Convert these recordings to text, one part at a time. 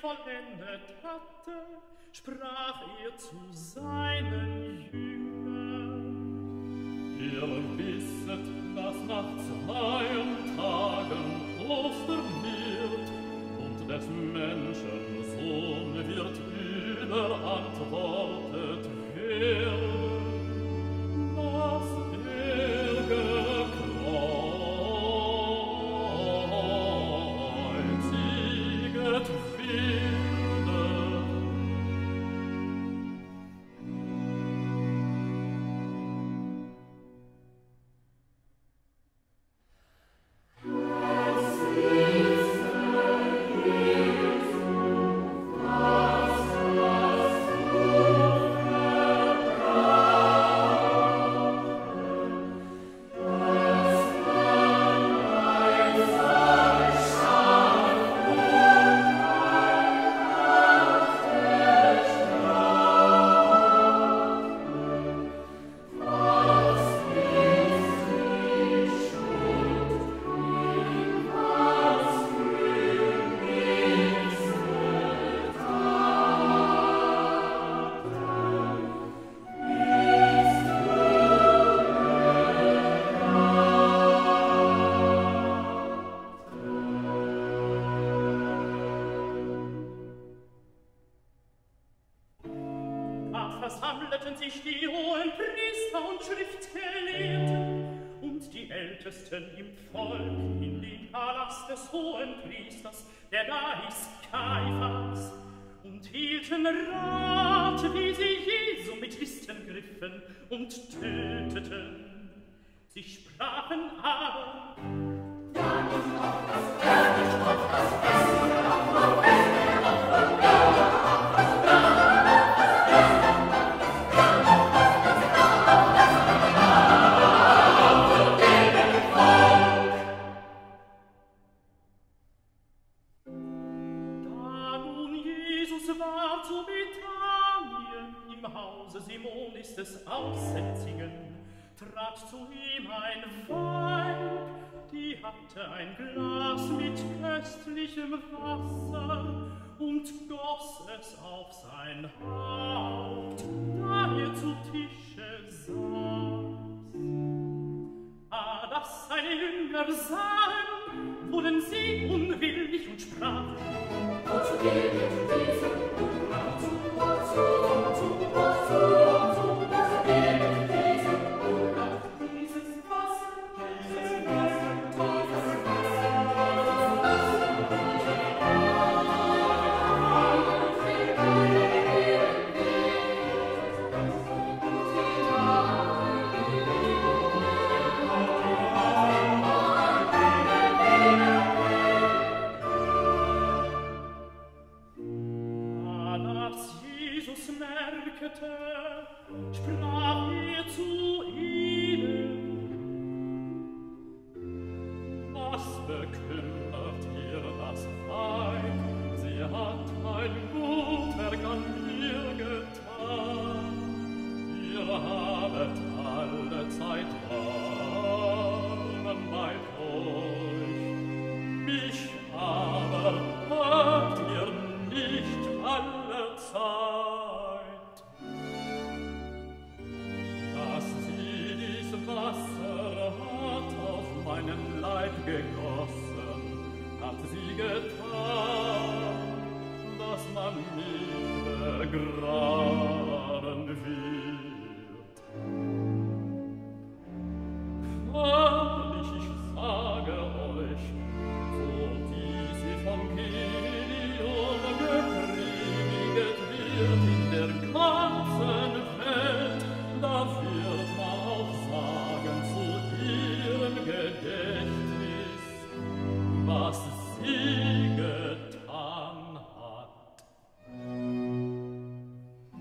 vollendet hatte, sprach zu seinen Jüngern: Ihr wisset, dass nach 2 Tagen Ostern wird, und des Menschen Sohn wird überantwortet werden. Was gekreuziget werde. Versammelten sich die hohen Priester und Schriftgelehrten und die Ältesten im Volk in den Palast des hohen Priesters, der da ist Kaiphas, und hielten Rat, wie sie Jesu mit Listen griffen und töteten. Sie sprachen aber: Ja, nicht auf das, ja, nicht auf das, war zu Bethanien im Hause Simonis des Aussätzigen, trat zu ihm ein Weib, die hatte ein Glas mit köstlichem Wasser und goss es auf sein Haupt, da er zu Tische saß. Dass seine Jünger sahen, wurden sie unwillig und sprachen: Wozu geht diesem Unrat? Wozu geht diesem Unrat? Dieses Wasser, sprach zu ihnen: Was bekümmert ihr das Weib? Sie hat ein gut Werk an mir getan. Ihr habet alle Zeit warmen bei euch. Mich aber habt ihr nicht alle Zeit. Wasser hat auf meinen Leib gegossen, hat sie getan, dass man mich begraben wird. Wahrlich, ich sage euch, so dies Evangelium gepredigt wird in der ganzen Welt, da wird man auch sagen zu ihrem Gedächtnis, was sie getan hat.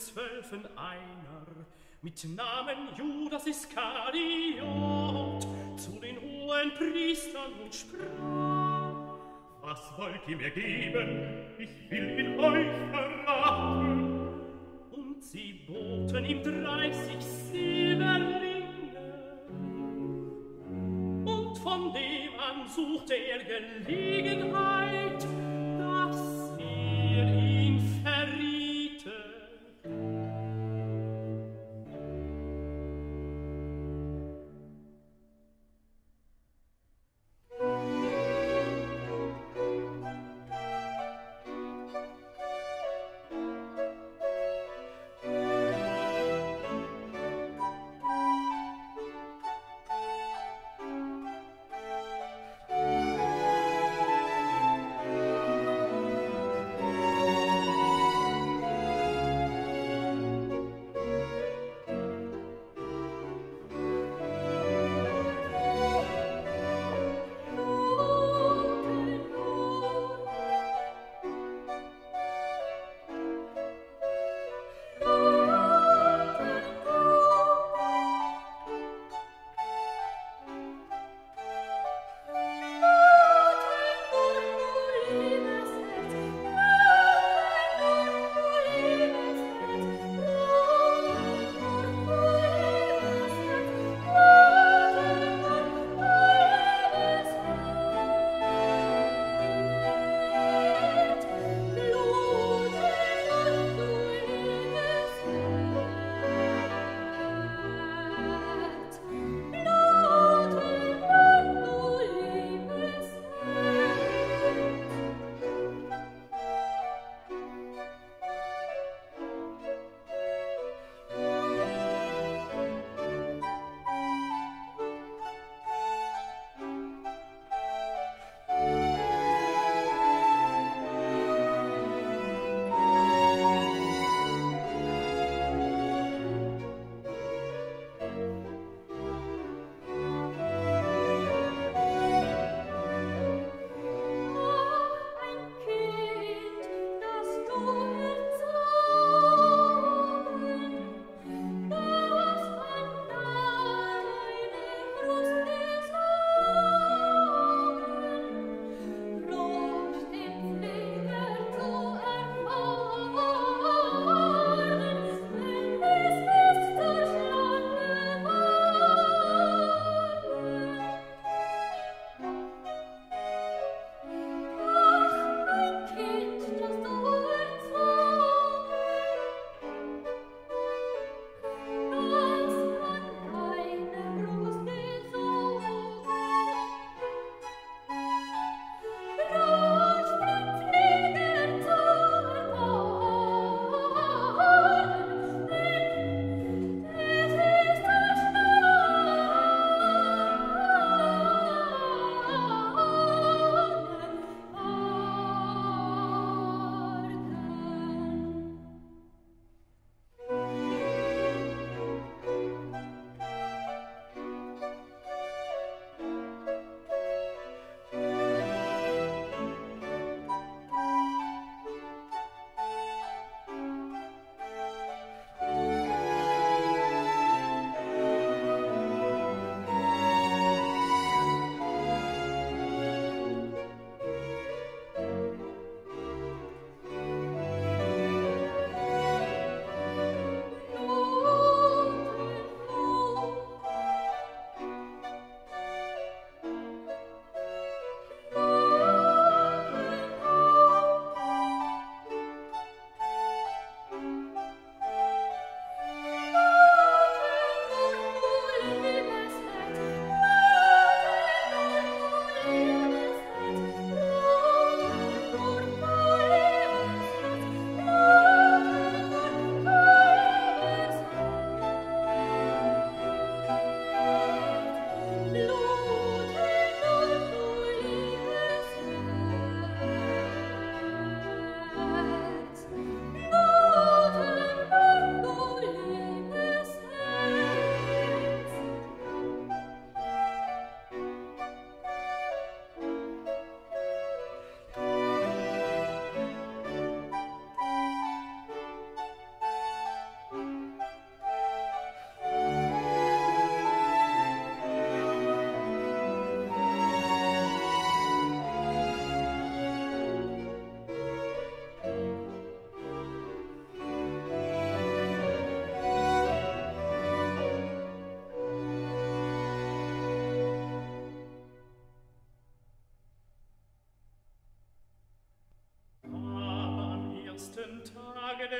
12 einer, mit Namen Judas Iskariot, zu den hohen Priestern und sprach: Was wollt ihr mir geben? Ich will ihn euch verraten. Und sie boten ihm 30 Silberlinge, und von dem an suchte er Gelegenheit, dass er ihn verriete.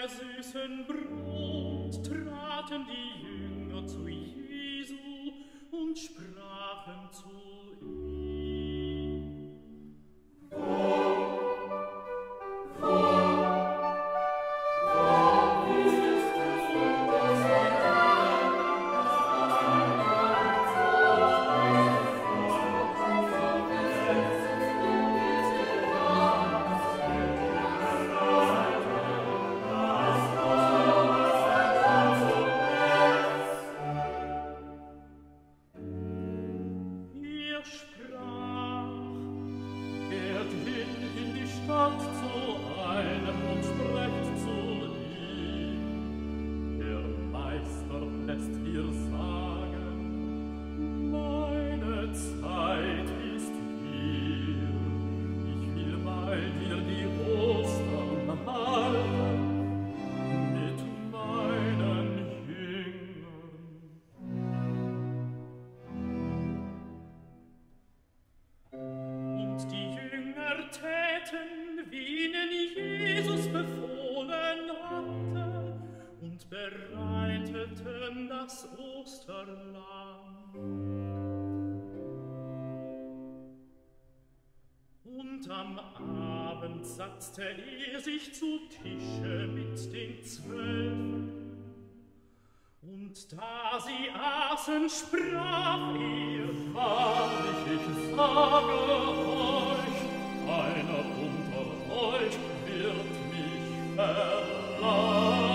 der süßen Brot traten die Jünger zu Jesu und sprachen zu ihm. Wie ihnen Jesus befohlen hatte, und bereiteten das Osterlamm. Und am Abend satzte sich zu Tische mit den 12. Und da sie aßen, sprach wahrlich, ich sage euch, einer unter euch wird mich verraten.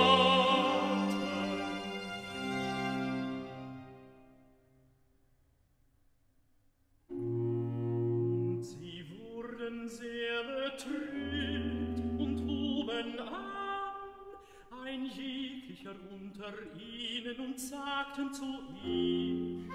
Und sie wurden sehr betrübt und hoben an, ein jeglicher unter ihnen, und sagten zu ihm: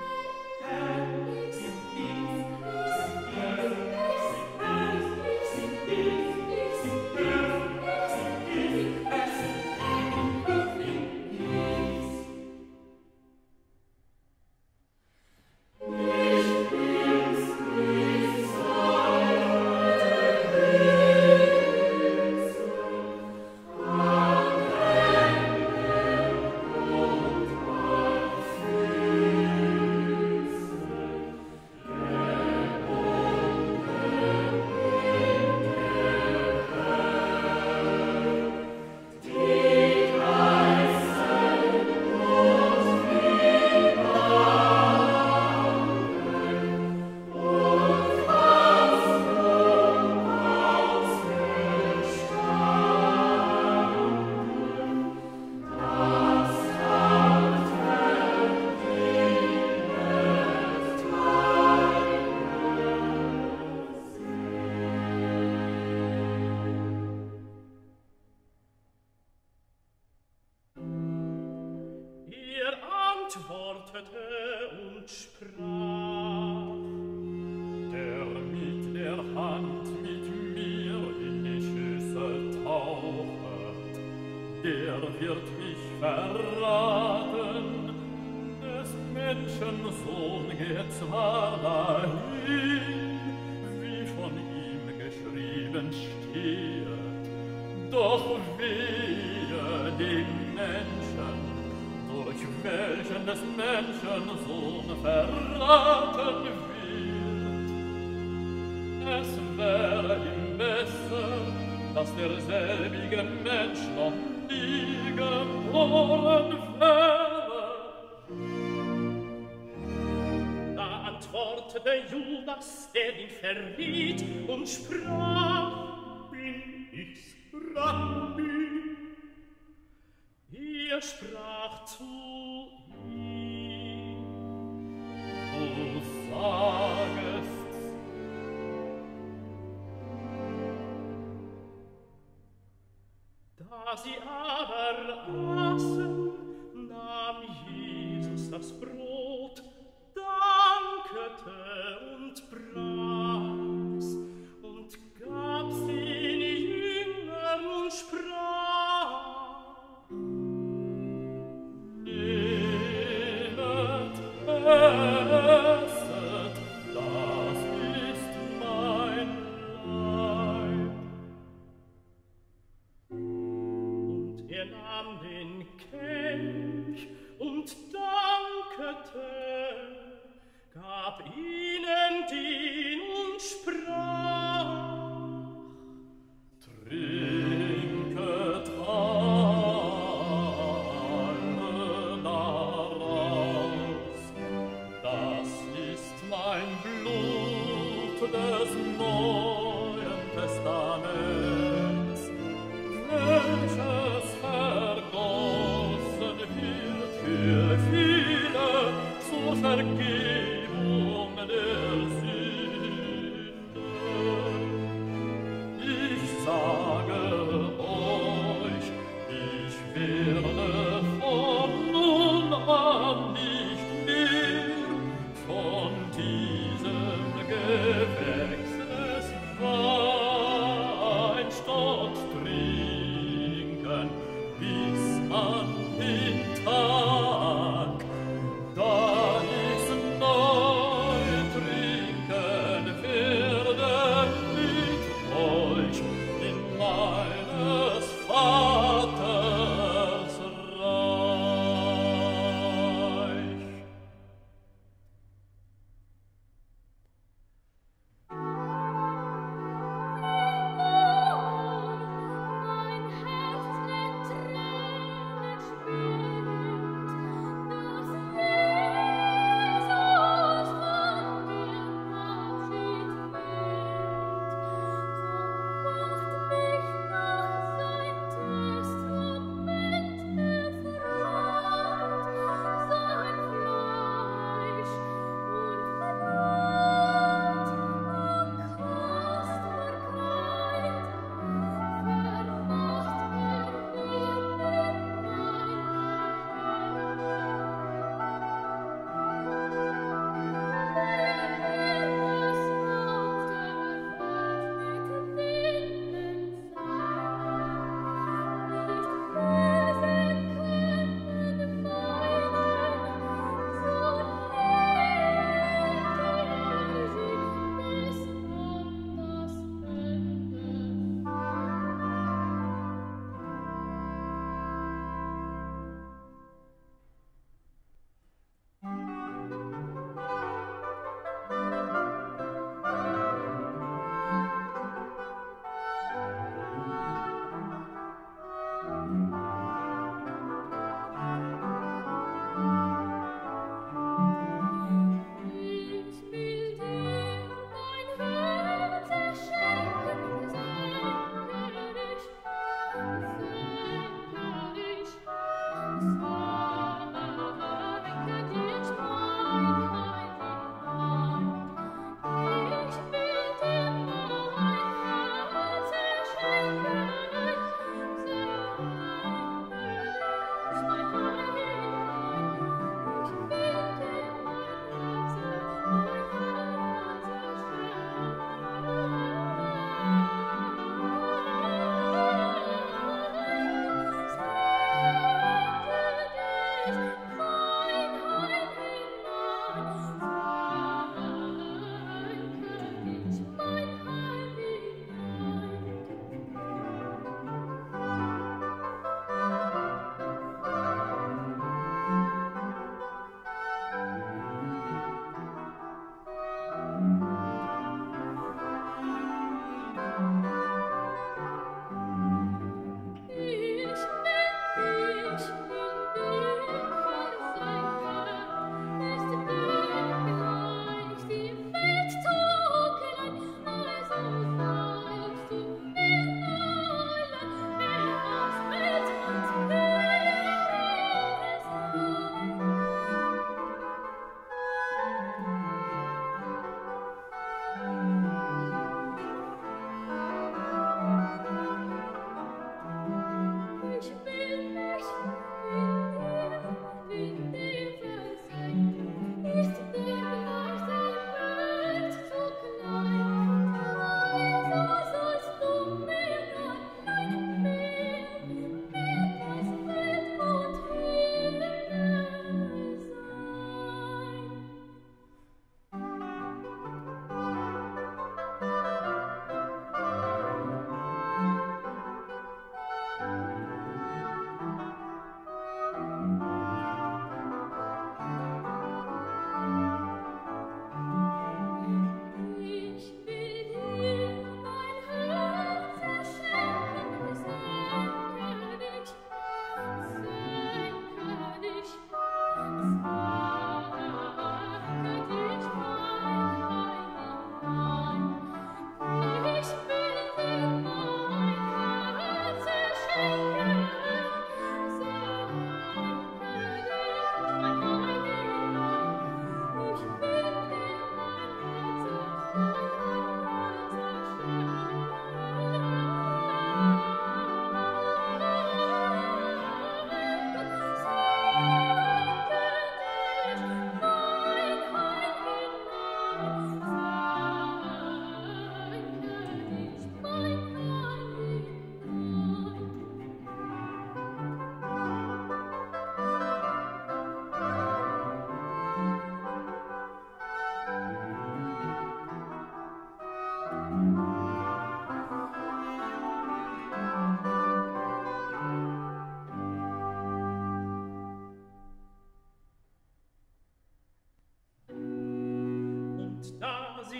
antwortete und sprach: Der mit der Hand mit mir in die Schüssel tauchet, der wird mich verraten. Des Menschensohn geht zwar dahin, wie von ihm geschrieben steht, doch wehe dem Menschen, durch welchen des Menschensohn verraten wird. Es wäre ihm besser, dass derselbige Mensch noch nie geboren wäre. Da antwortete Judas, der ihn verriet, und sprach: Bin ich's, Rabbi? Er sprach zu ihm: Du sagest's. Da sie aber aßen, nahm Jesus das Brot, dankete und brach's und gab's den Jüngern und sprach: Esset, das ist mein Leib. Und gab ihnen Dien und sprach: Trinket alle daraus, das ist mein Blut des Neuen Testaments, welches vergossen wird für viele zur Vergebung der Sünde. Ich sage euch, ich werde von nun an nicht mehr von diesem Gewächs des Weinstocks trinken, bis an den Tag, da ich's neu trinken werde mit euch in meines Vaters Reich. Mein Herz in Tränen schwimmt, dass Jesus von mir Abschied nimmt. So macht mich doch sein Testament erfreut, sein Fleisch und Blut, o kostbar Kreid, vermacht mir Ich will dir mein Herz erschenken, sage ich, sage dich mein Heiligkeit. Ich will dir mein Herz erschenken, sage dich mein Ich will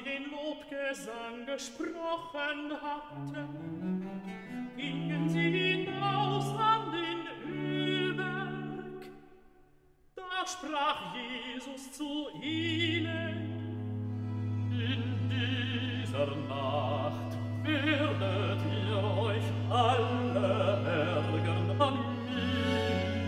den Lobgesang gesprochen hatten, gingen sie hinaus an den Ölberg. Da sprach Jesus zu ihnen: In dieser Nacht werdet ihr euch alle ärgern an mir.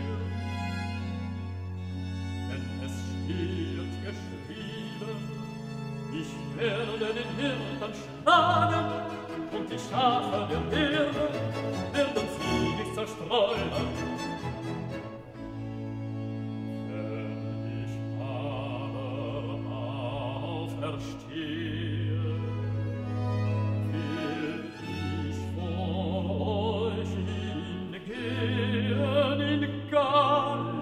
Denn es steht geschrieben: Ich werde den Hirten schlagen, und die Schafe der Erde werden sie nicht zerstreuen. Wenn ich aber auferstehe, will ich vor euch hingehen in Galiläa.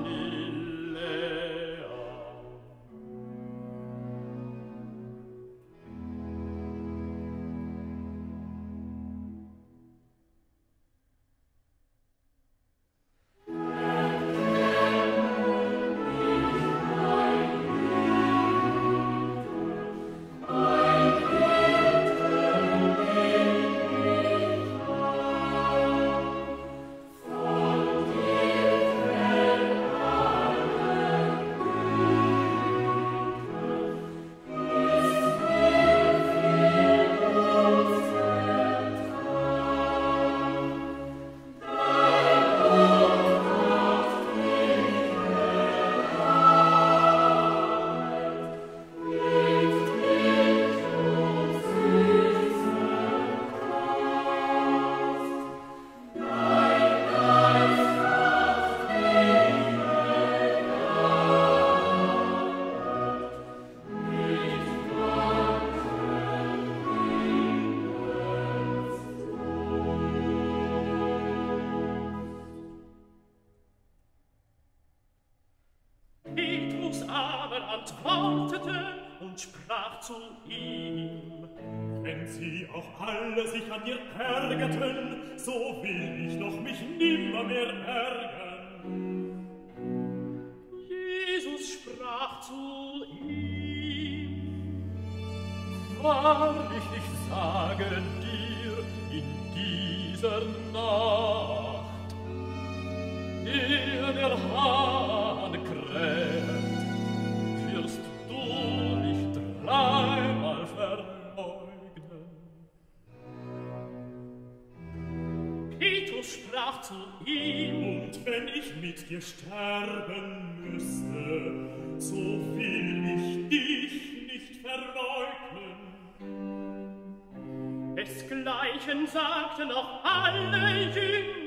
Petrus aber antwortete und sprach zu ihm: Wenn sie auch alle sich an dir ärgerten, so will ich doch mich nimmermehr ärgern. Jesus sprach zu ihm: Wahrlich, ich sage dir, in dieser Nacht, ehe der Hahn kräht, wirst du mich dreimal verleugnen. Petrus sprach zu ihm: Und wenn ich mit dir sterben müsste, so will ich dich nicht verleugnen. Desgleichen sagten auch alle Jünger.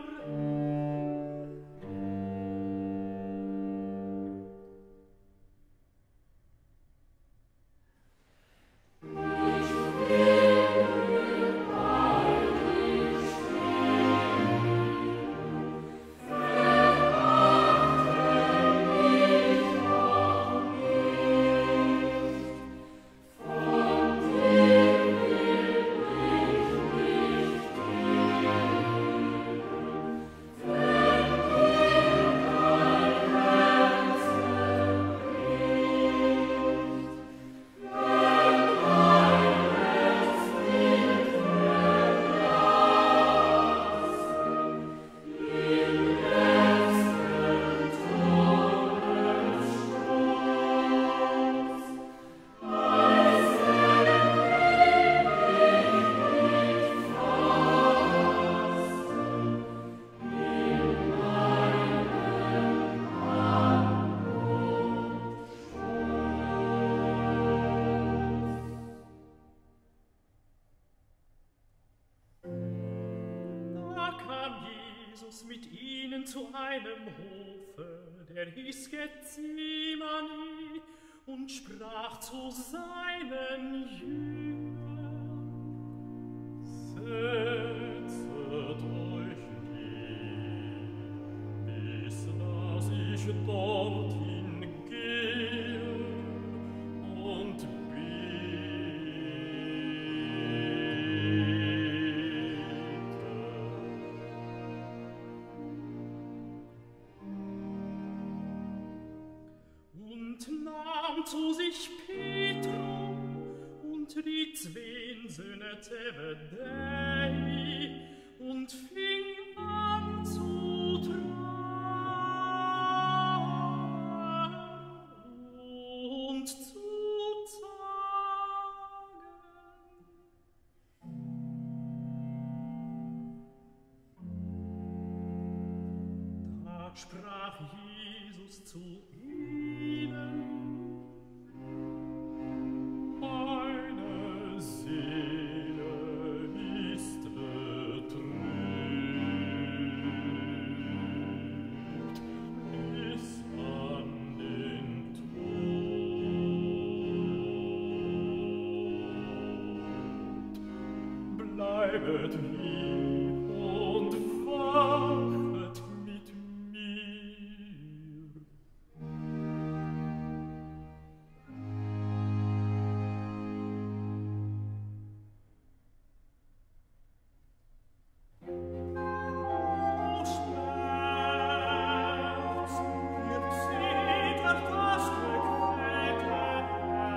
Mit ihnen zu einem Hofe, der hieß Gethsemane, und sprach zu seinen Jüngern: Setzet euch hin, bis dass ich dorthin gehe und bete. Und nahm zu sich Petrus und die zween Söhne Zebedei und fing an zu tragen und zu zagen. Da sprach Jesus zu ihnen: Meine Seele ist betrübt bis an den Tod. Bleibet hier und wachet mit mir. O Schmerz, ihr zittert das gequälte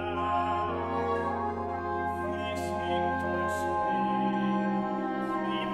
Herz. Wie singt es mir, wie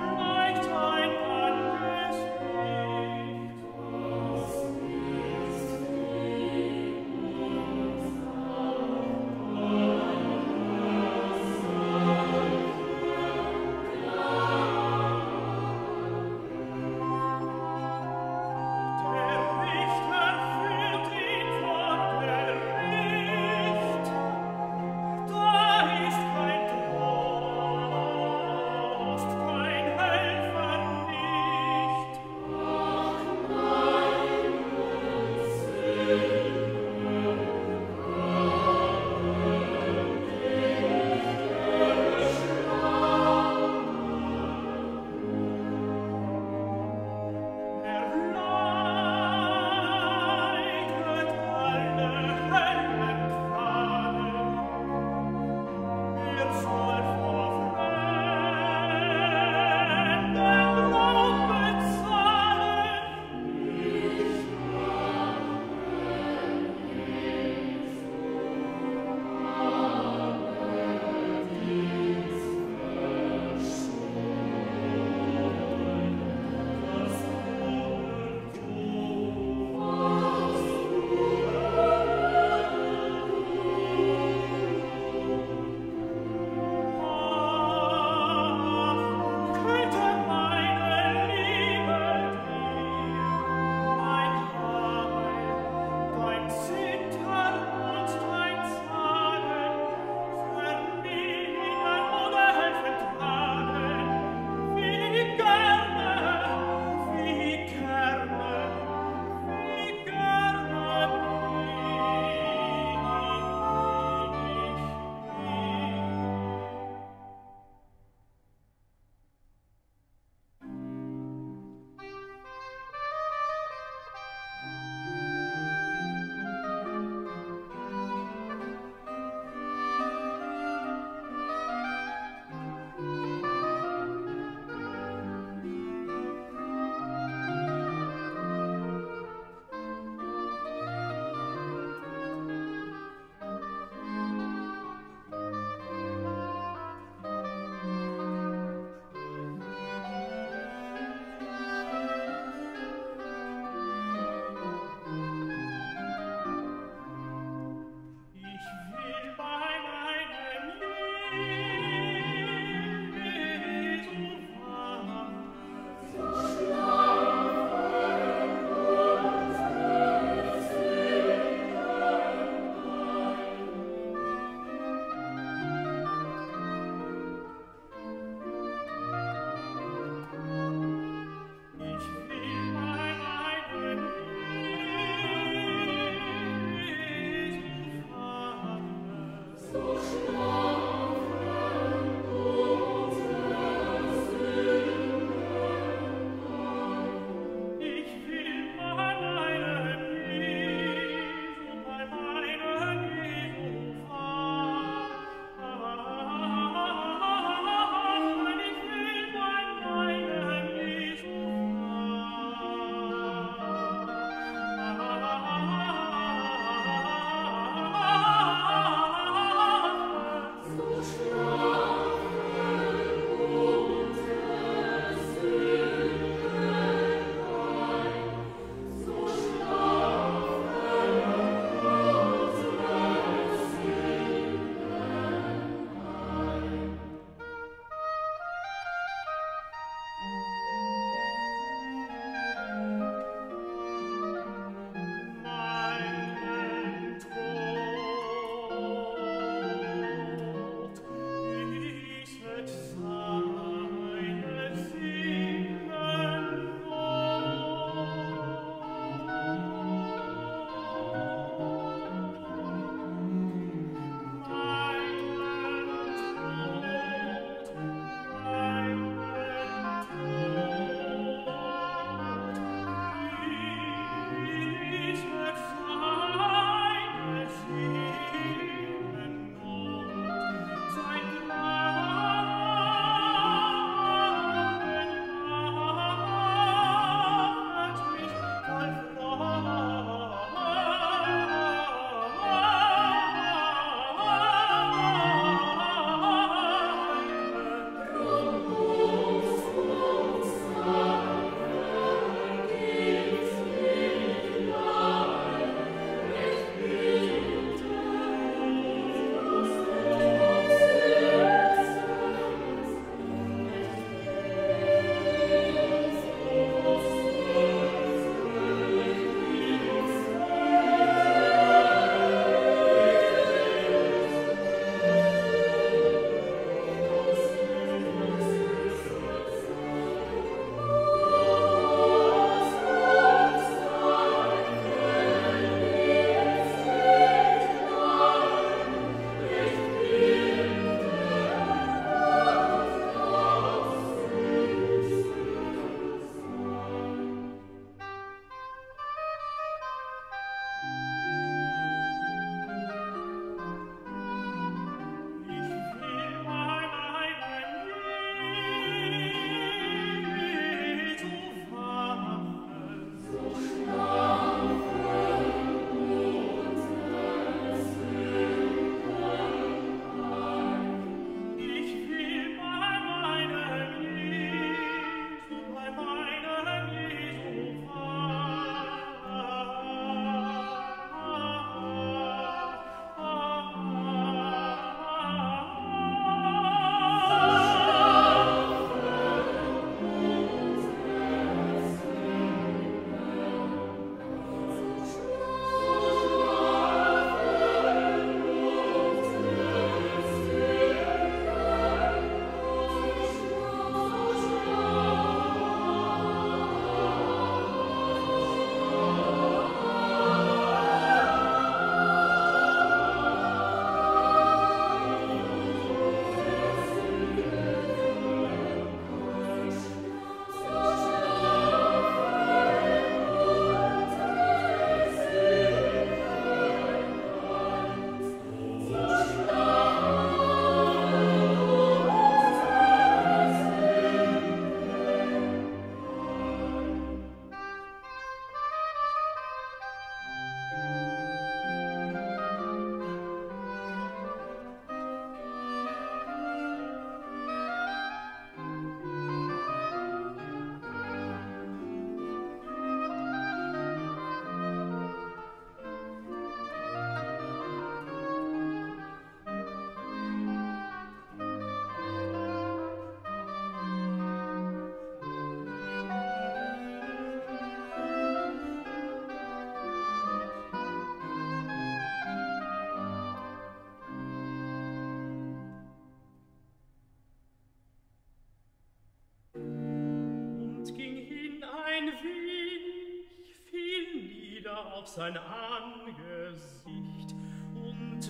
sein Angesicht und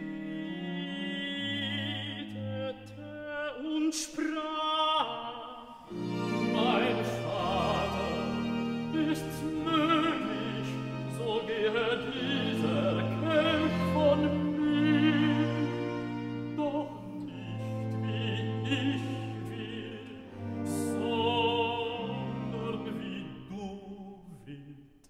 betete und sprach: Mein Vater, ist's möglich, so gehe dieser Kelch von mir, doch nicht wie ich will, sondern wie du willst.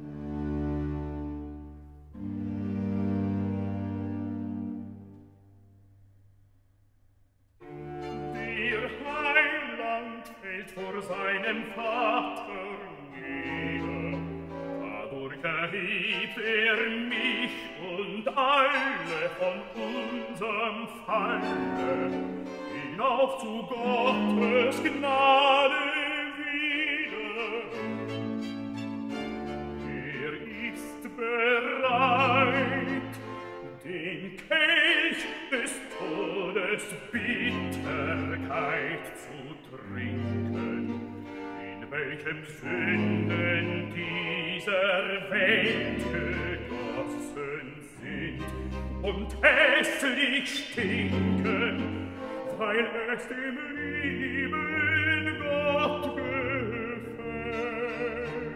Der Heiland fällt vor seinem Vater nieder, dadurch erhebt mich und alle von unserem Falle hinauf zu Gottes Gnade wieder. Ist bereit, den Kelch des Todes Bitterkeit zu trinken, in welchem Sünden dieser Welt gegossen sind und hässlich stinken, weil es dem lieben Gott gefällt.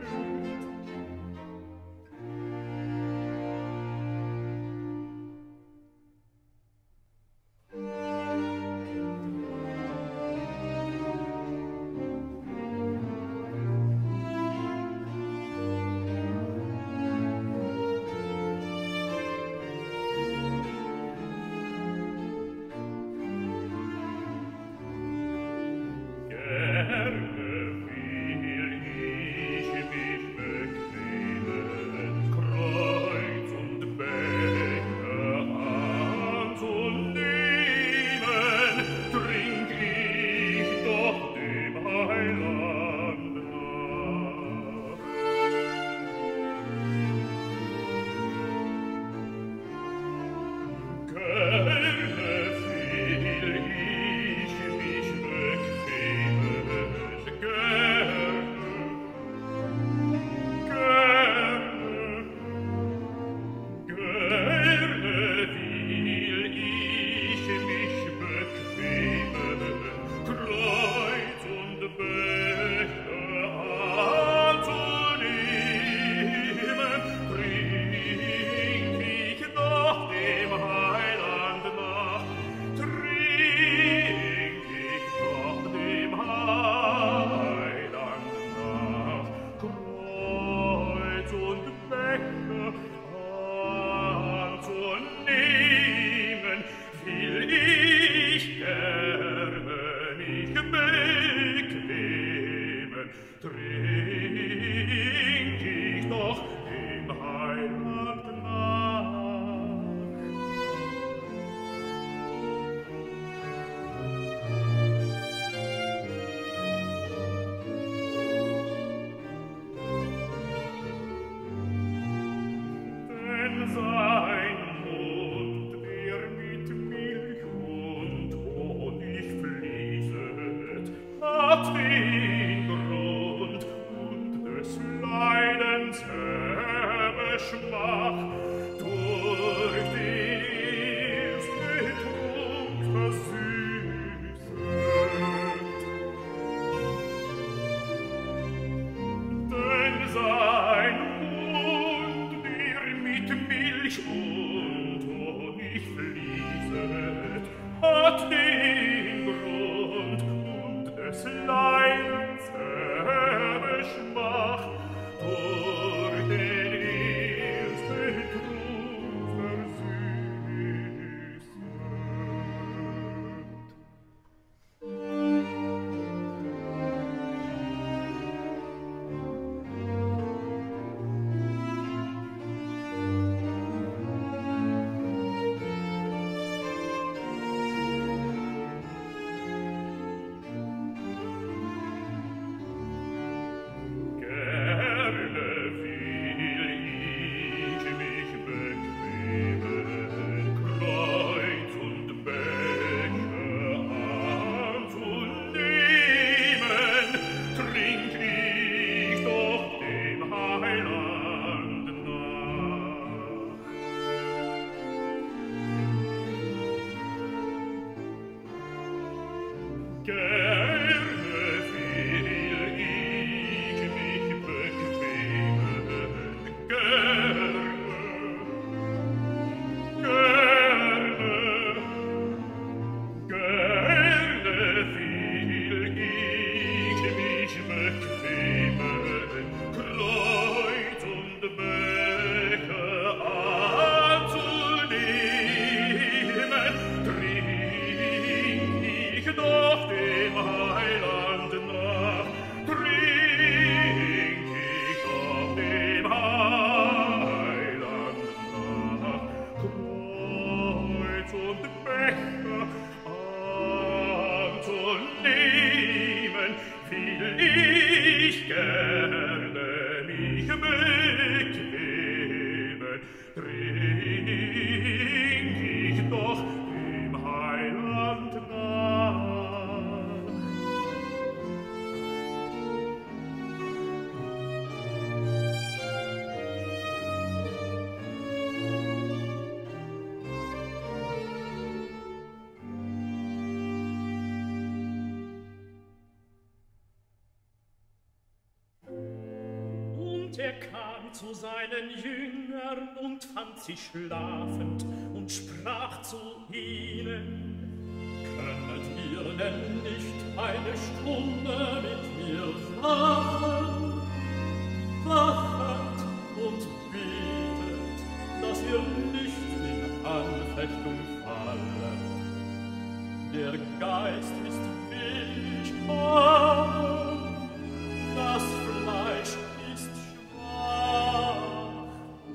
Und er kam zu seinen Jüngern und fand sie schlafend und sprach zu ihnen: Könnet ihr denn nicht eine Stunde mit mir wachen? Wachet und betet, dass ihr nicht in Anfechtung fallet. Der Geist ist willig, aber das Fleisch ist schwach.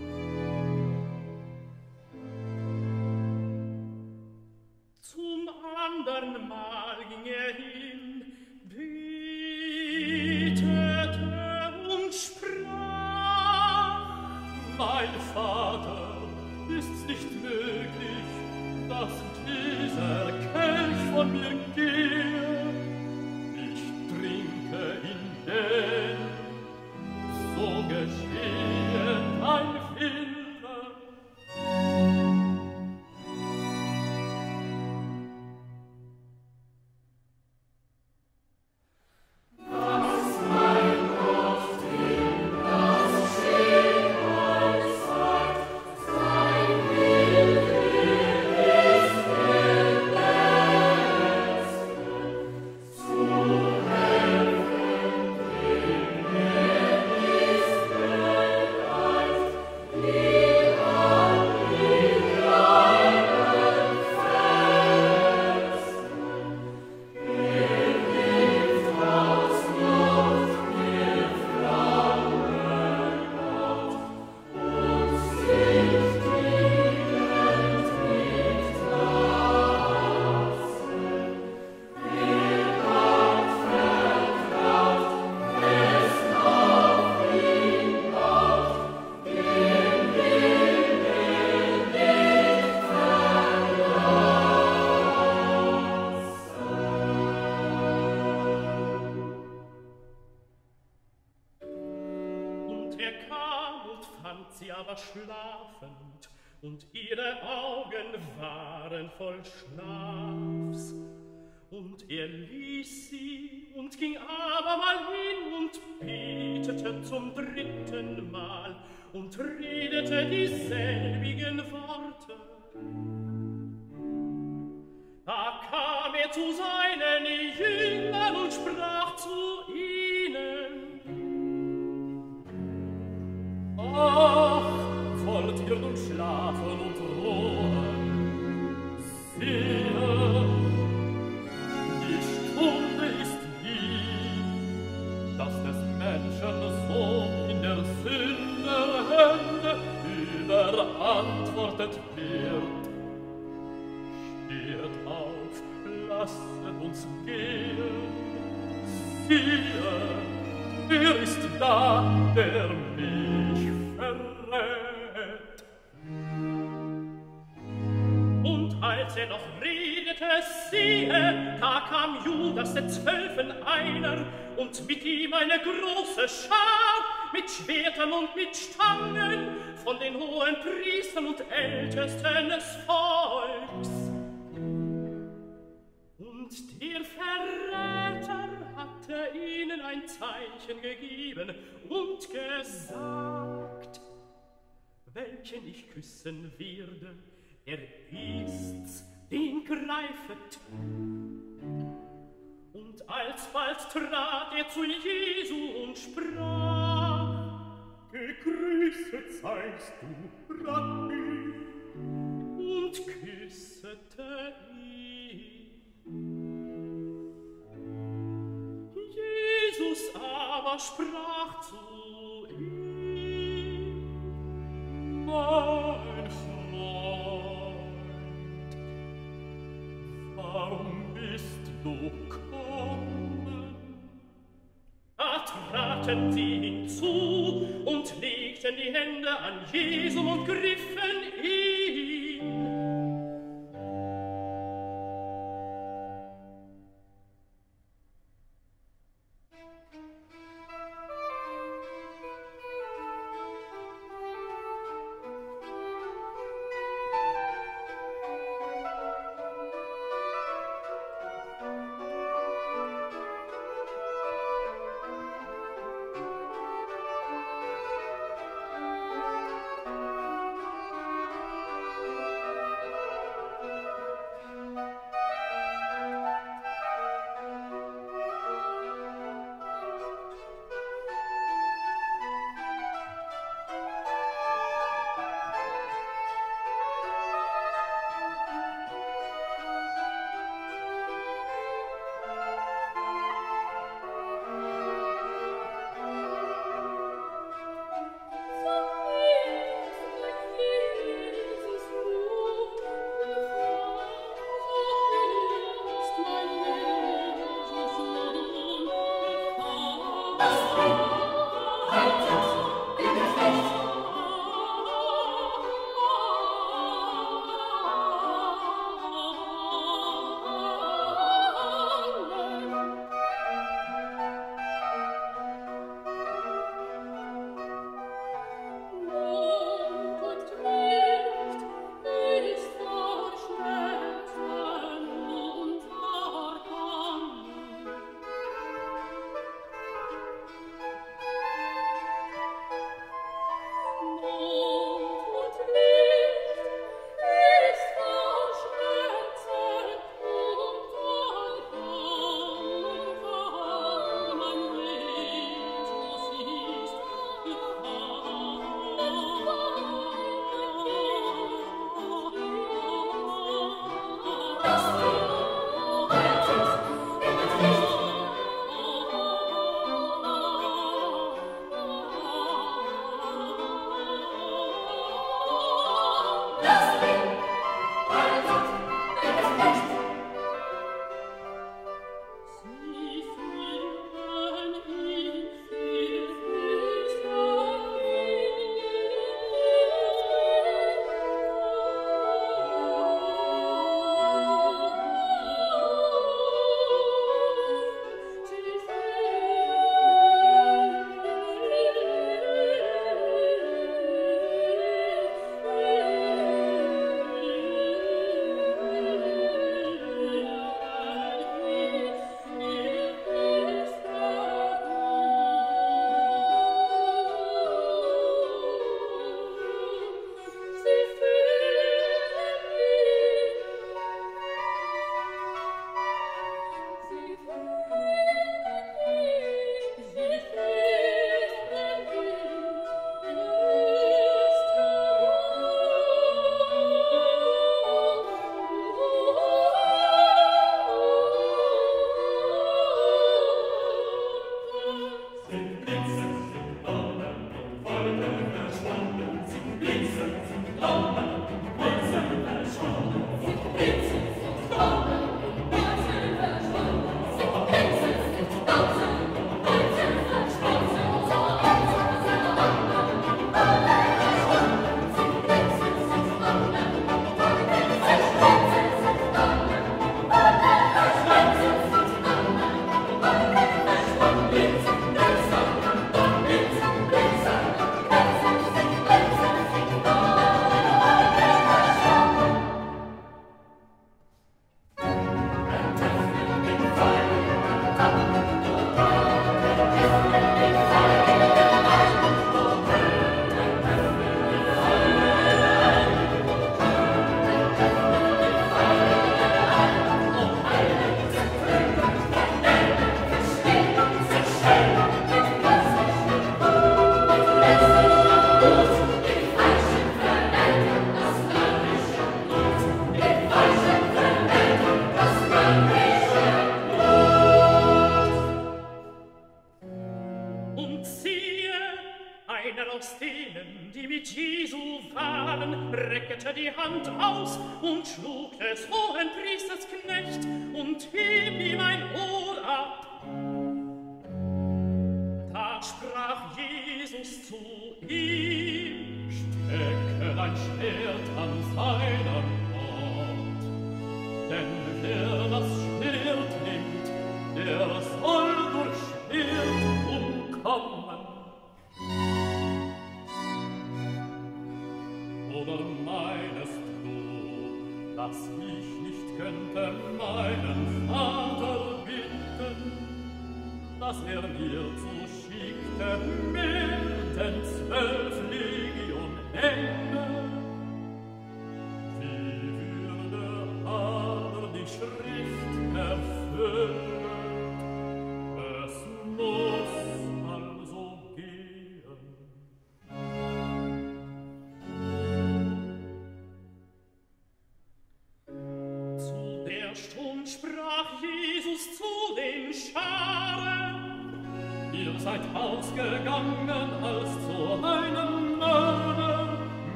Zum andern Mal ging er hin, betete und sprach: Mein Vater, ist's nicht möglich, dass dieser Kelch von mir gehe? Ich trinke ihn denn, so geschehe dein Wille. Sie aber schlafend, und ihre Augen waren voll Schlafs. Und er ließ sie und ging abermal hin und betete zum dritten Mal und redete dieselbigen Worte. Da kam er zu seinen Jüngern und sprach zu ihnen: Ach, wollt ihr nun schlafen und ruhen? Siehe, die Stunde ist die, dass des Menschen Sohn in der Sünde Hände überantwortet wird. Steht auf, lasset uns gehen. Siehe, er ist da, der mich verrät. Und als er noch redete, siehe, da kam Judas der Zwölfen einer, und mit ihm eine große Schar, mit Schwertern und mit Stangen, von den hohen Priestern und Ältesten des Volks. Und der Verräter hatte ihnen ein Zeichen gegeben und gesagt: Welchen ich küssen werde, er ist's, den greifet. Und alsbald trat er zu Jesu und sprach: Gegrüßet seist du, Rabbi, und küssete ihn. Jesus aber sprach zu ihm: Mein Freund, warum bist du gekommen? Da traten sie hinzu und legten die Hände an Jesum und griffen ihn.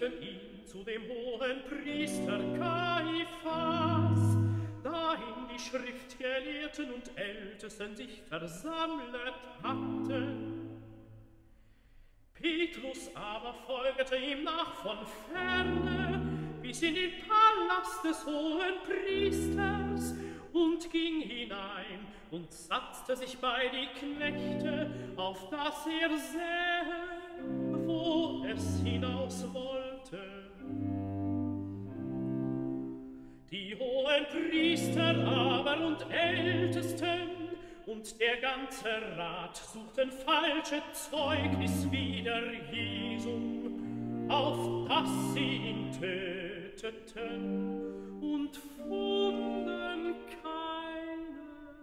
führten ihn zu dem hohen Priester Kaiphas, dahin die Schriftgelehrten und Ältesten sich versammelt hatten. Petrus aber folgte ihm nach von ferne, bis in den Palast des hohen Priesters, und ging hinein und satzte sich bei die Knechte, auf dass er sähe, wo es hinaus wollte. Die hohen Priester aber und Ältesten und der ganze Rat suchten falsche Zeugnis wider Jesum, auf dass sie ihn töteten, und funden keines.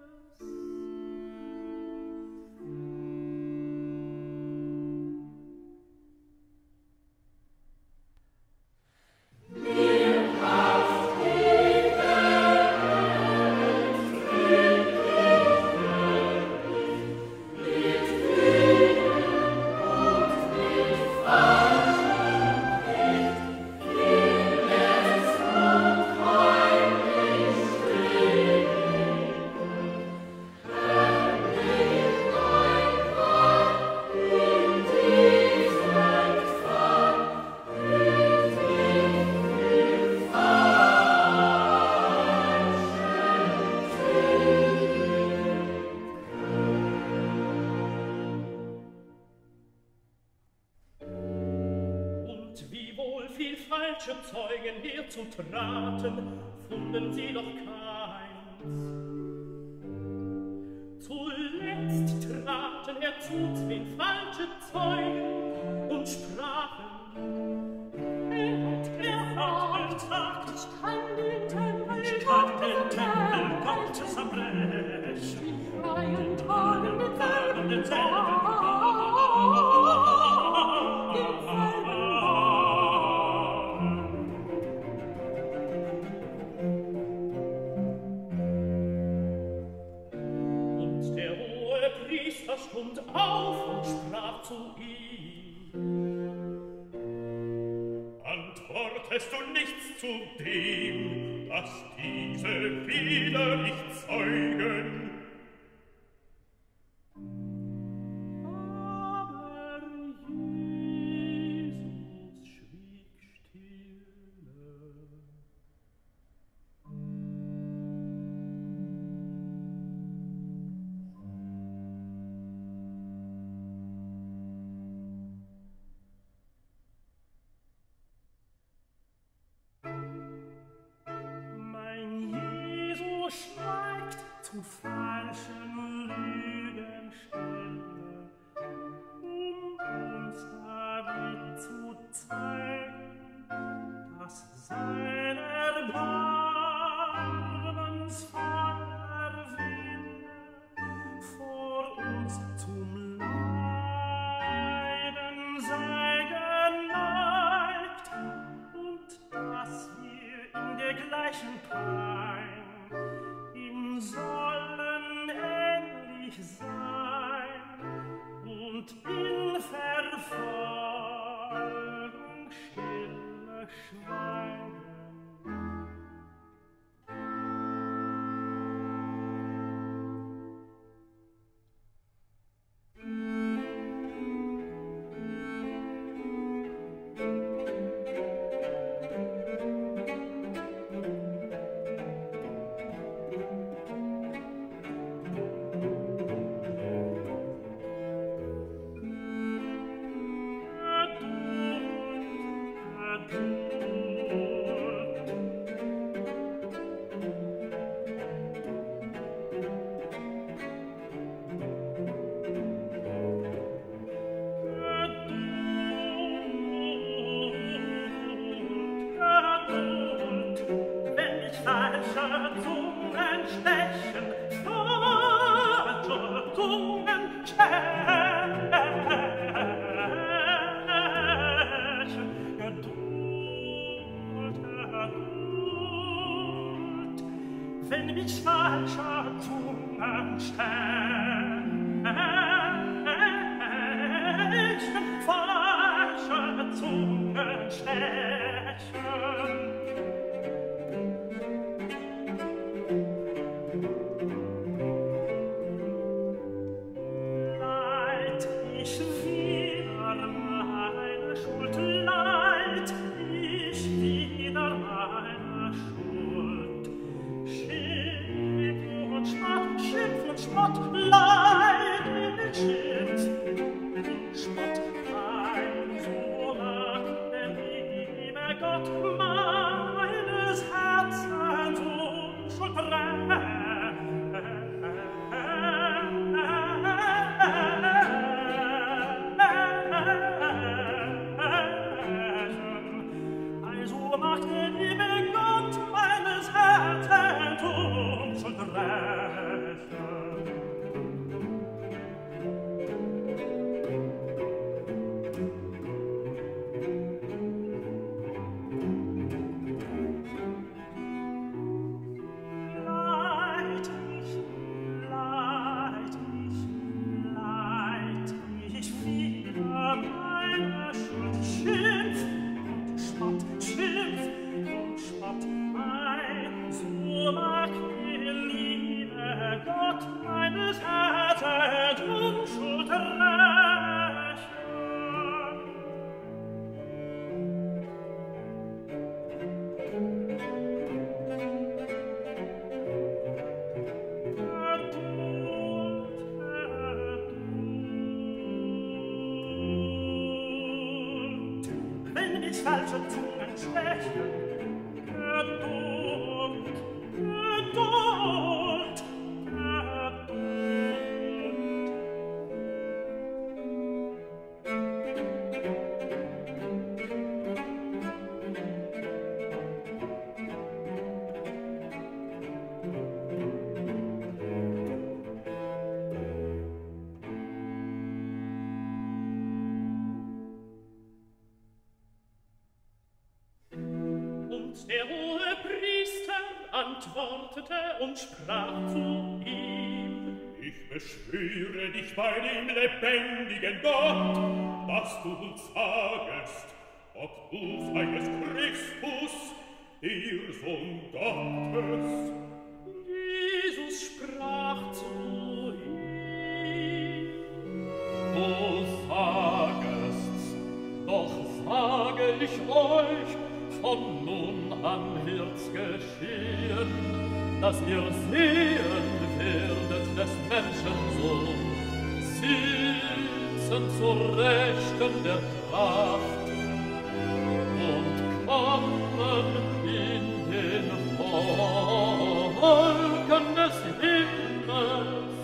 Zeugen herzutraten, funden sie doch keins. Zuletzt traten herzu 2 falsche Zeugen und sprachen: er hat gesagt, ich kann den Tempel Gottes abbrechen, in freien Tagen denselben stund auf und sprach zu ihm: Antwortest du nichts zu dem, dass diese wieder nicht zeugen? Aber Jesus schwieg stille. Schweigt zu falschen Lügen stille, uns damit zu zeigen, dass sein erbarmensvoller Wille vor uns zum Leiden sei geneigt, und dass wir in der gleichen Pein sollen ähnlich sein und in Verfolgung stille schweigen. Wenn mich falscher Zungen stechen, falscher Zungen stechen, Schuld leid ich wieder meiner Schuld. Schimpf und Spott leid ich Schimpf und Spott. Ein so mag der liebe Gott meines Herzens Unschuld also mag der liebe Gott meines Herzens Unschuld rächen. Falsche Zungen sprechen, Geduld, Geduld, Der Hohepriester antwortete und sprach zu ihm: Ich beschwöre dich bei dem lebendigen Gott, dass du uns sagest, ob du seiest Christus, der Sohn Gottes. Jesus sprach zu ihm: Du sagest's, doch sage ich euch, von nun an wird's geschehen, dass ihr sehen werdet des Menschensohn, sitzen zur Rechten der Kraft und kommen in den Wolken des Himmels.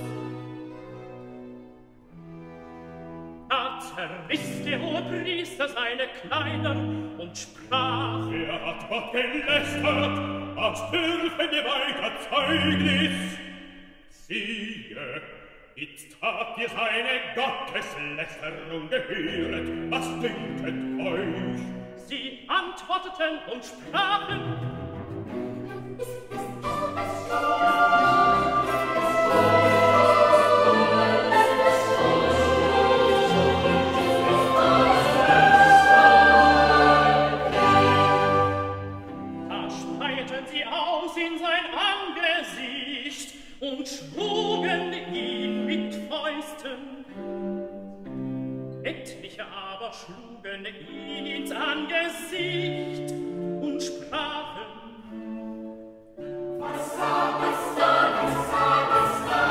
Da zerriss der Hohepriester seine Kleider und sprach: Er hat Gott gelästert, was dürfen wir weiter Zeugnis? Siehe, jetzt habt ihr seine Gotteslästerung gehöret, was dünket euch? Sie antworteten und sprachen: und schlugen ihn mit Fäusten. Etliche aber schlugen ihn ins Angesicht und sprachen: Was sagst du, was sagst du?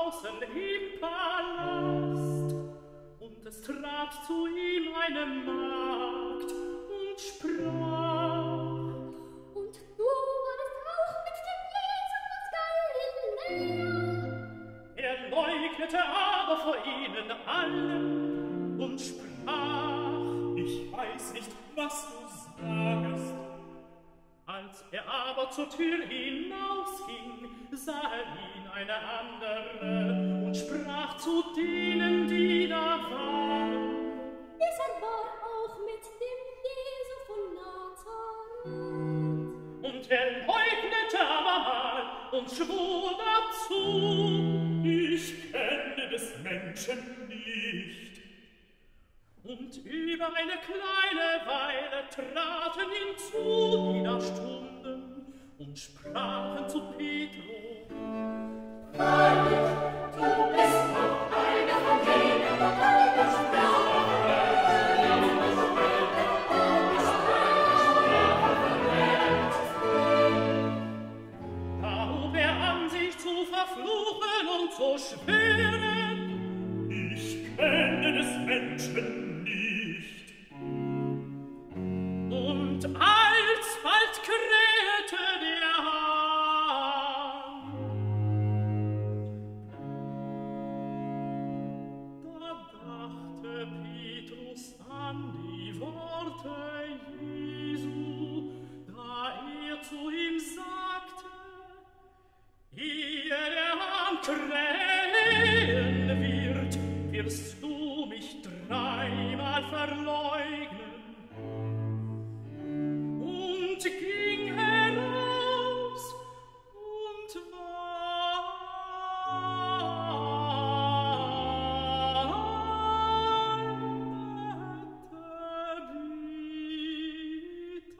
draußen im Palast, und es trat zu ihm eine Magd und sprach: Und du warst auch mit dem Jesus aus Galiläa. Er leugnete aber vor ihnen allen und sprach: Ich weiß nicht, was du sagst. Als er aber zur Tür hinausging, sah ihn eine andere und sprach zu denen, die da waren: Dieser war auch mit dem Jesu von Nazareth. Und er leugnete aber mal und schwur dazu: Ich kenne des Menschen nicht. Und über eine kleine Weile traten hinzu, die da stunden, und sprachen zu Petro: Da hob er an, sich zu verfluchen und zu schwören: Ich kenne des Menschen nicht. Und alsbald krähte der Hahn. Da dachte Petrus an die Worte Jesu, da er zu ihm sagte: Ehe der Hahn krähen wird, wirst du mich dreimal verleugnen. Und ging heraus und weinte bitterlich.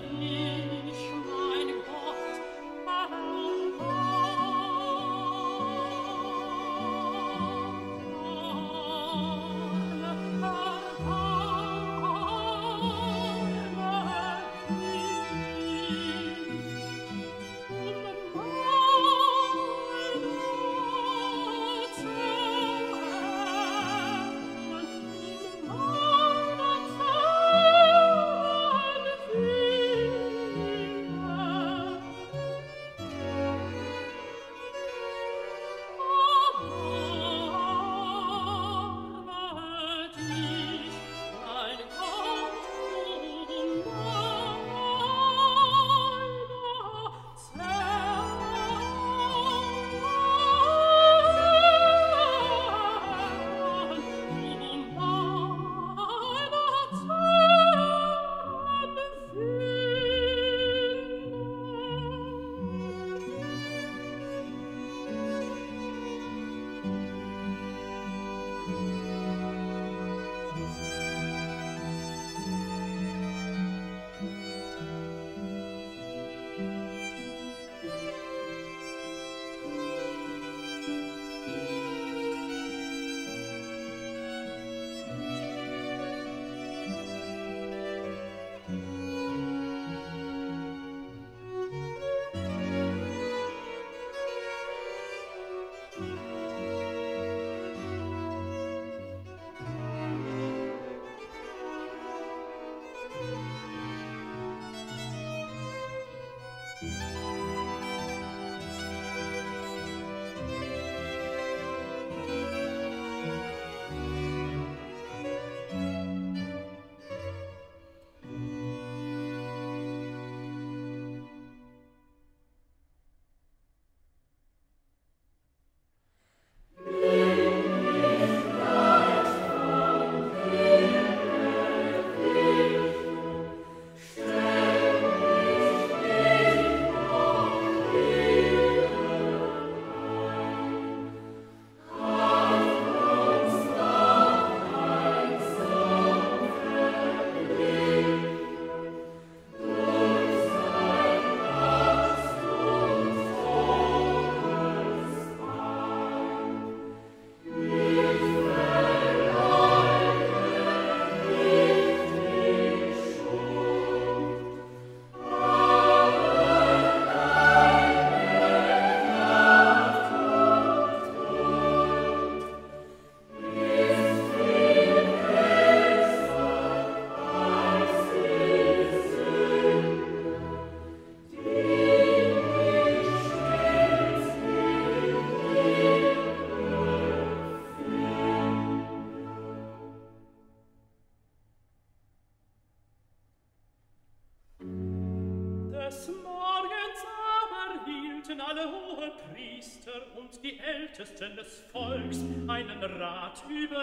Des Morgens aber hielten alle Hohenpriester und die Ältesten des Volks einen Rat über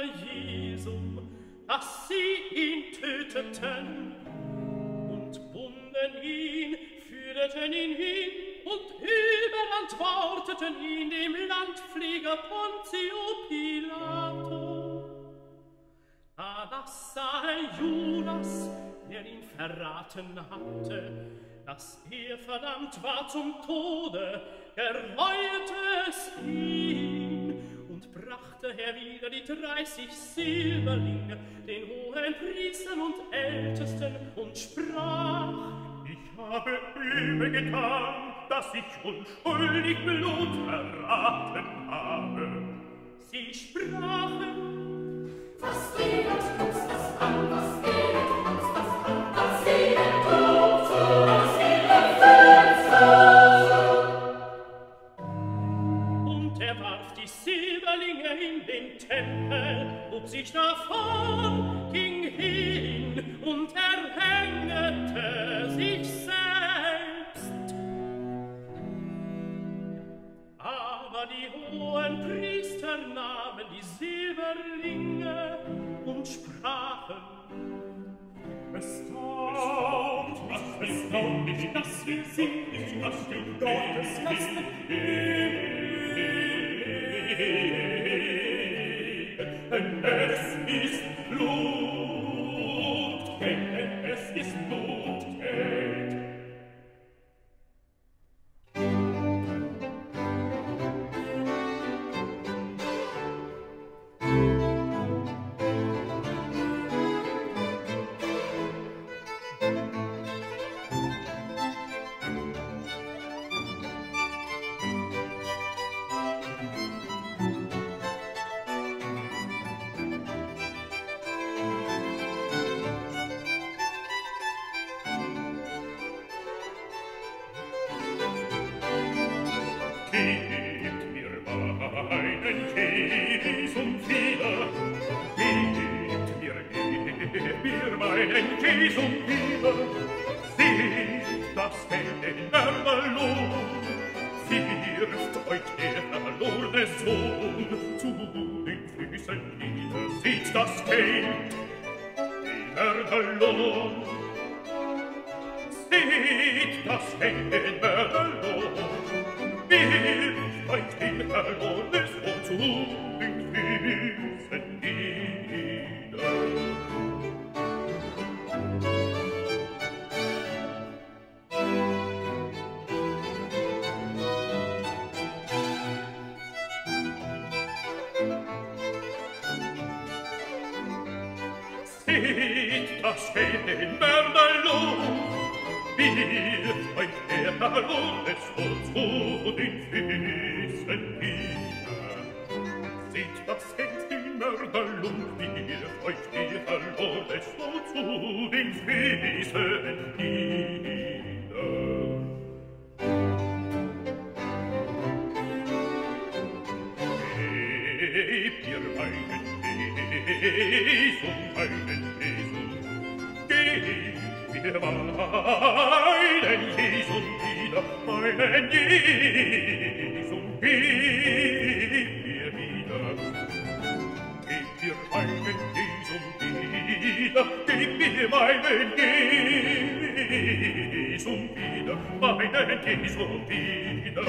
Jesum, dass sie ihn töteten, und bunden ihn, führten ihn hin und überantworteten ihn dem Landpfleger Pontio Pilato. Da sah Judas, der ihn verraten hatte, dass verdammt war zum Tode, reute es ihn und brachte herwieder die 30 Silberlinge den hohen Priestern und Ältesten und sprach: Ich habe übel getan, dass ich unschuldig Blut verraten habe. Sie sprachen: Was geht uns das an, was geht uns das an, was sie denn tut, so was sie Und warf die Silberlinge in den Tempel, hob sich davon, ging hin und erhängete sich selbst. Aber die hohen Priester nahmen die Silberlinge und sprachen: Es taugt nicht, dass wir singen, dass du Gottes Lasten denn es ist Blut, denn es ist Blut, Jesum wieder, seht das Geld den Mörderlohn, wirft euch der verlorene Sohn zu den Füßen nieder, seht das Geld, den Mörderlohn, seht das Geld den Mörderlohn, wirft euch den verlorene Sohn zu den Füßen nieder. Seht das Geld den Mörderlohn, wirft euch der verlorene Sohn zu den Füßen nieder. Seht das Geld den Mörderlohn, wirft euch der verlorene Sohn zu den Füßen nieder. Gebt ihr meinen Jesum, meinen Jesum, gebt ihr meinen Jesum wieder, meinen Jesum, gebt ihr wieder. Gebt ihr meinen Jesum wieder, gebt ihr meinen Jesum wieder, meinen Jesum wieder.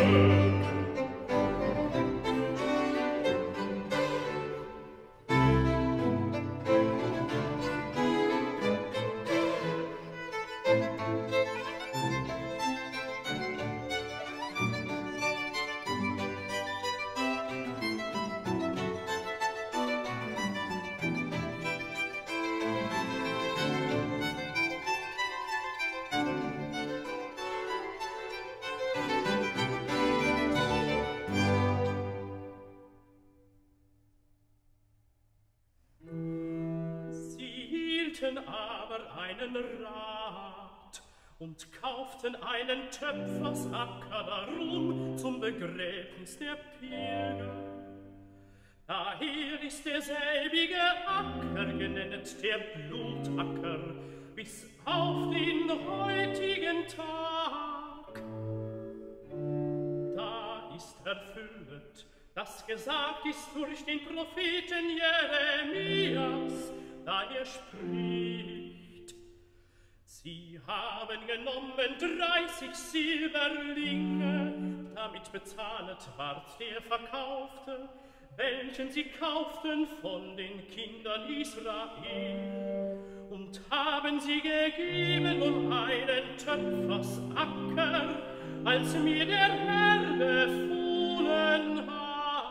Aber einen Rat und kauften einen Töpfersacker darum zum Begräbnis der Pilger. Daher ist derselbige Acker genennet der Blutacker bis auf den heutigen Tag. Da ist erfüllet, das gesagt ist durch den Propheten Jeremias, da spricht: Sie haben genommen 30 Silberlinge, damit bezahlet ward der Verkaufte, welchen sie kauften von den Kindern Israel, und haben sie gegeben einen Töpfersacker, als mir der Herr befohlen hat.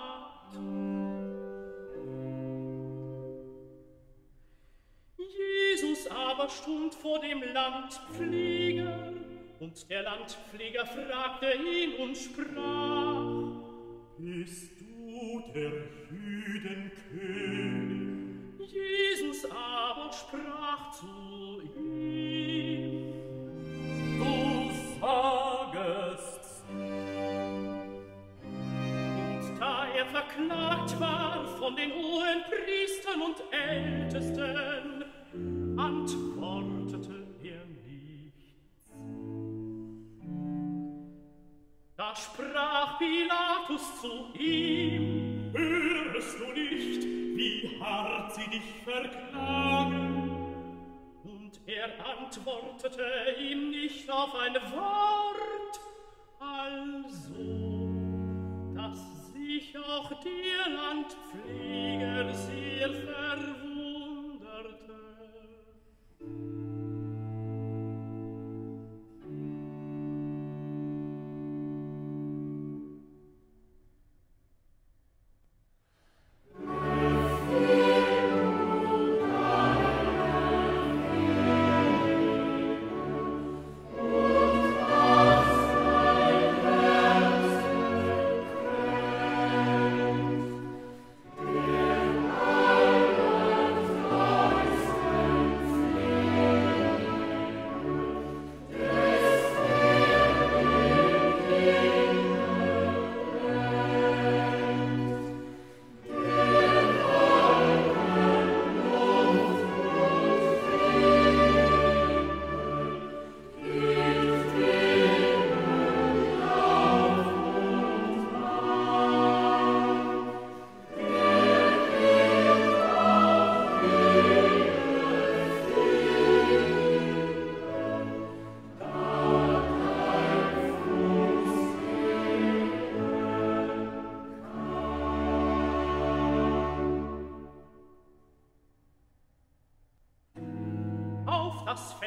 Jesus aber stund vor dem Landpfleger, und der Landpfleger fragte ihn und sprach: Bist du der Jüdenkönig? Jesus aber sprach zu ihm: Du sagest's. Und da er verklagt war von den Hohenpriestern und Ältesten, antwortete er nichts. Da sprach Pilatus zu ihm: Hörst du nicht, wie hart sie dich verklagen? Und er antwortete ihm nicht auf ein Wort, also, dass sich auch der Landpfleger sehr verwunderte.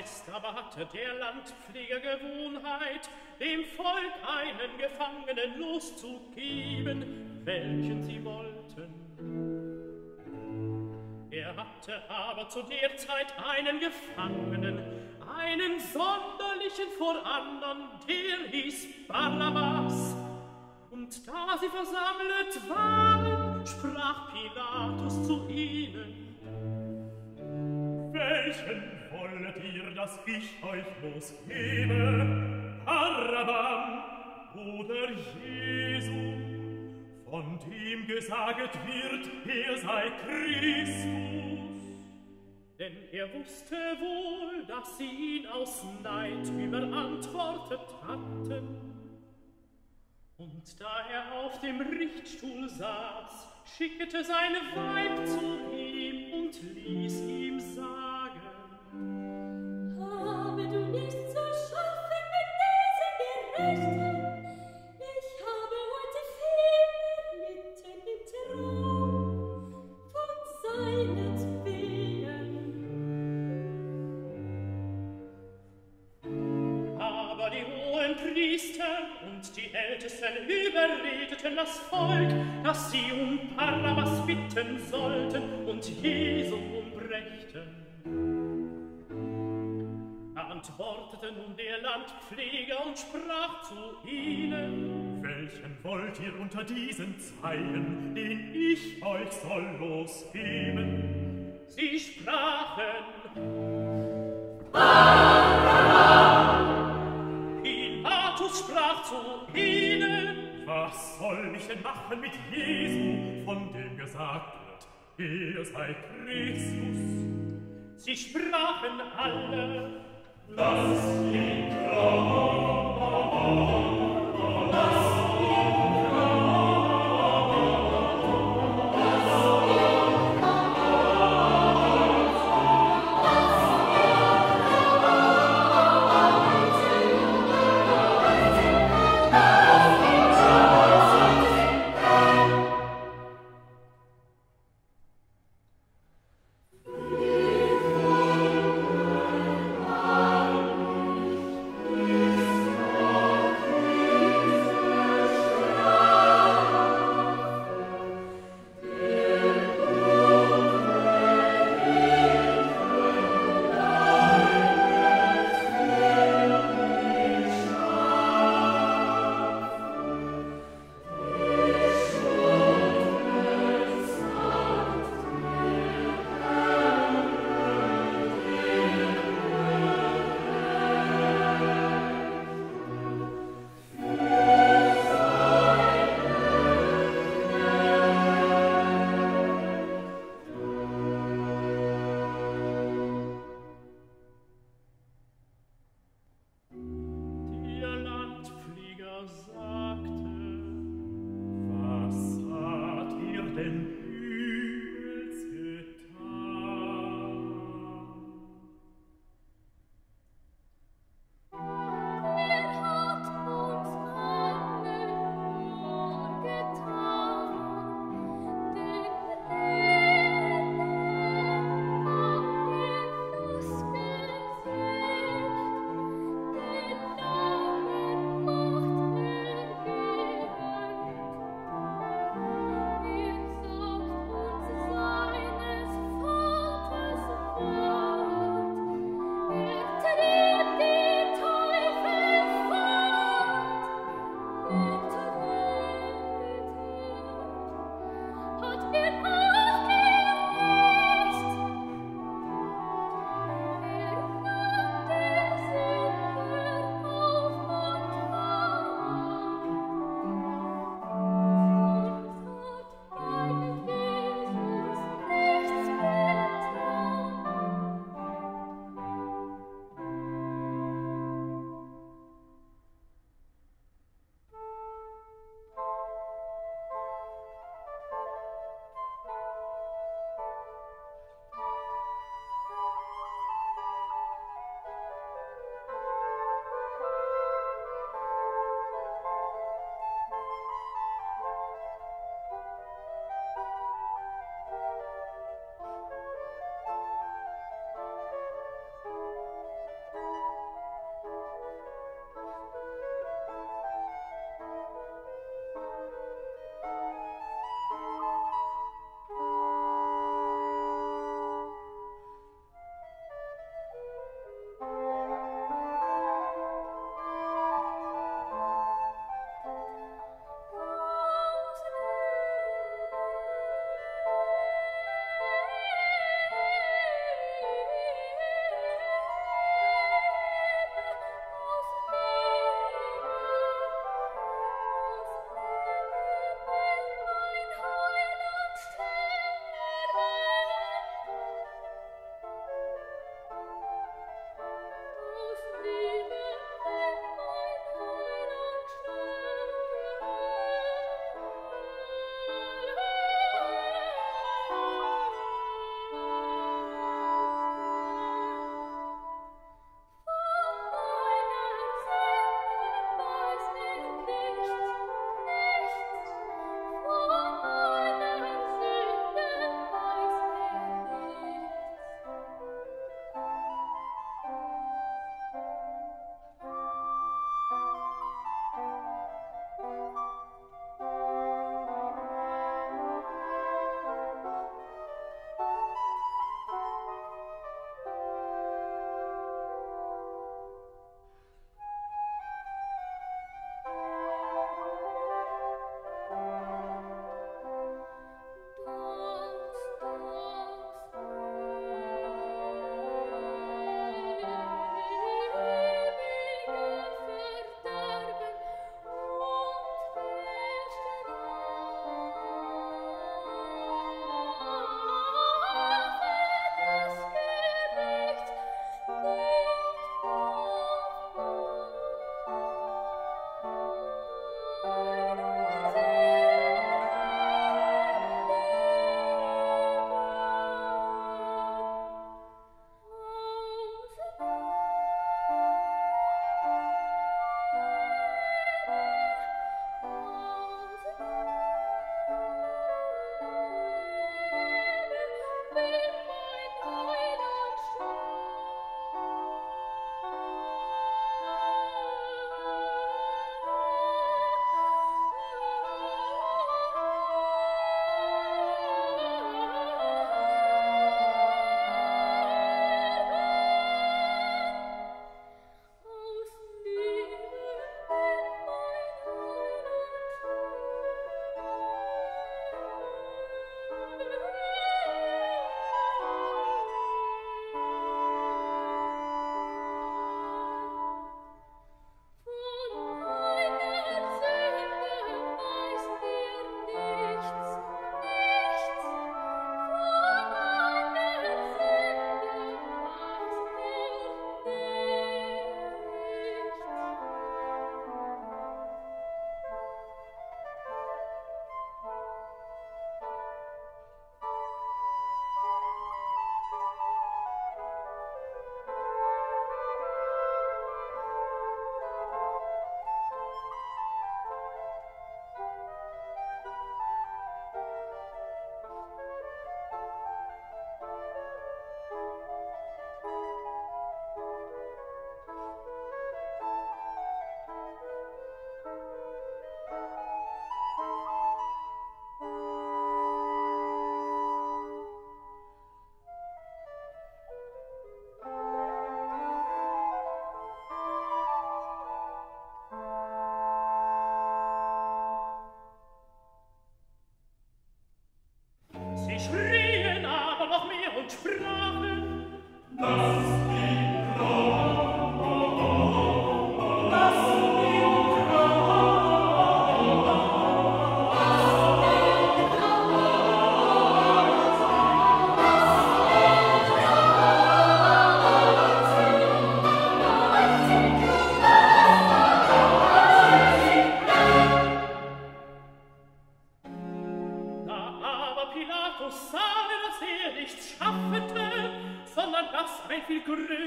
fest aber hatte der Landpfleger Gewohnheit, dem Volk einen Gefangenen loszugeben, welchen sie wollten. Er hatte aber zu der Zeit einen Gefangenen, einen sonderlichen vor andern, der hieß Barnabas. Und da sie versammelt waren, sprach Pilatus zu ihnen: Welchen wollet ihr, dass ich euch losgebe? Barabbam oder Jesu, von dem gesaget wird, er sei Christus? Denn er wusste wohl, dass sie ihn aus Neid überantwortet hatten. Und da er auf dem Richtstuhl saß, schickte seine Weib zu ihm und ließ ihm sagen: Habe du nicht zu schaffen mit diesen Gerechten? Ich habe heute viel erlitten im Traum von seinetwegen. Aber die hohen Priester und die Ältesten überredeten das Volk, dass sie um Barabbas bitten sollten und Jesum umbrächten. Da antwortete nun der Landpfleger und sprach zu ihnen: Welchen wollt ihr unter diesen Zeilen, den ich euch soll losgeben? Sie sprachen: Pilatus sprach zu ihnen: Was soll ich denn machen mit Jesu, von dem gesagt wird, er sei Christus? Sie sprachen alle: Lass ihn kommen!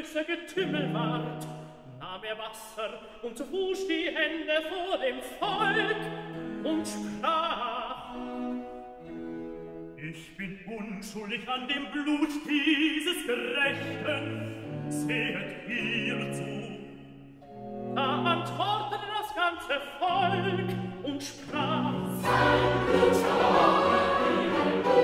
böse Getümmel ward, nahm er Wasser und wusch die Hände vor dem Volk und sprach: Ich bin unschuldig an dem Blut dieses Gerechten, sehet ihr zu. Da antwortete das ganze Volk und sprach: Sein Blut verloren, sein Blut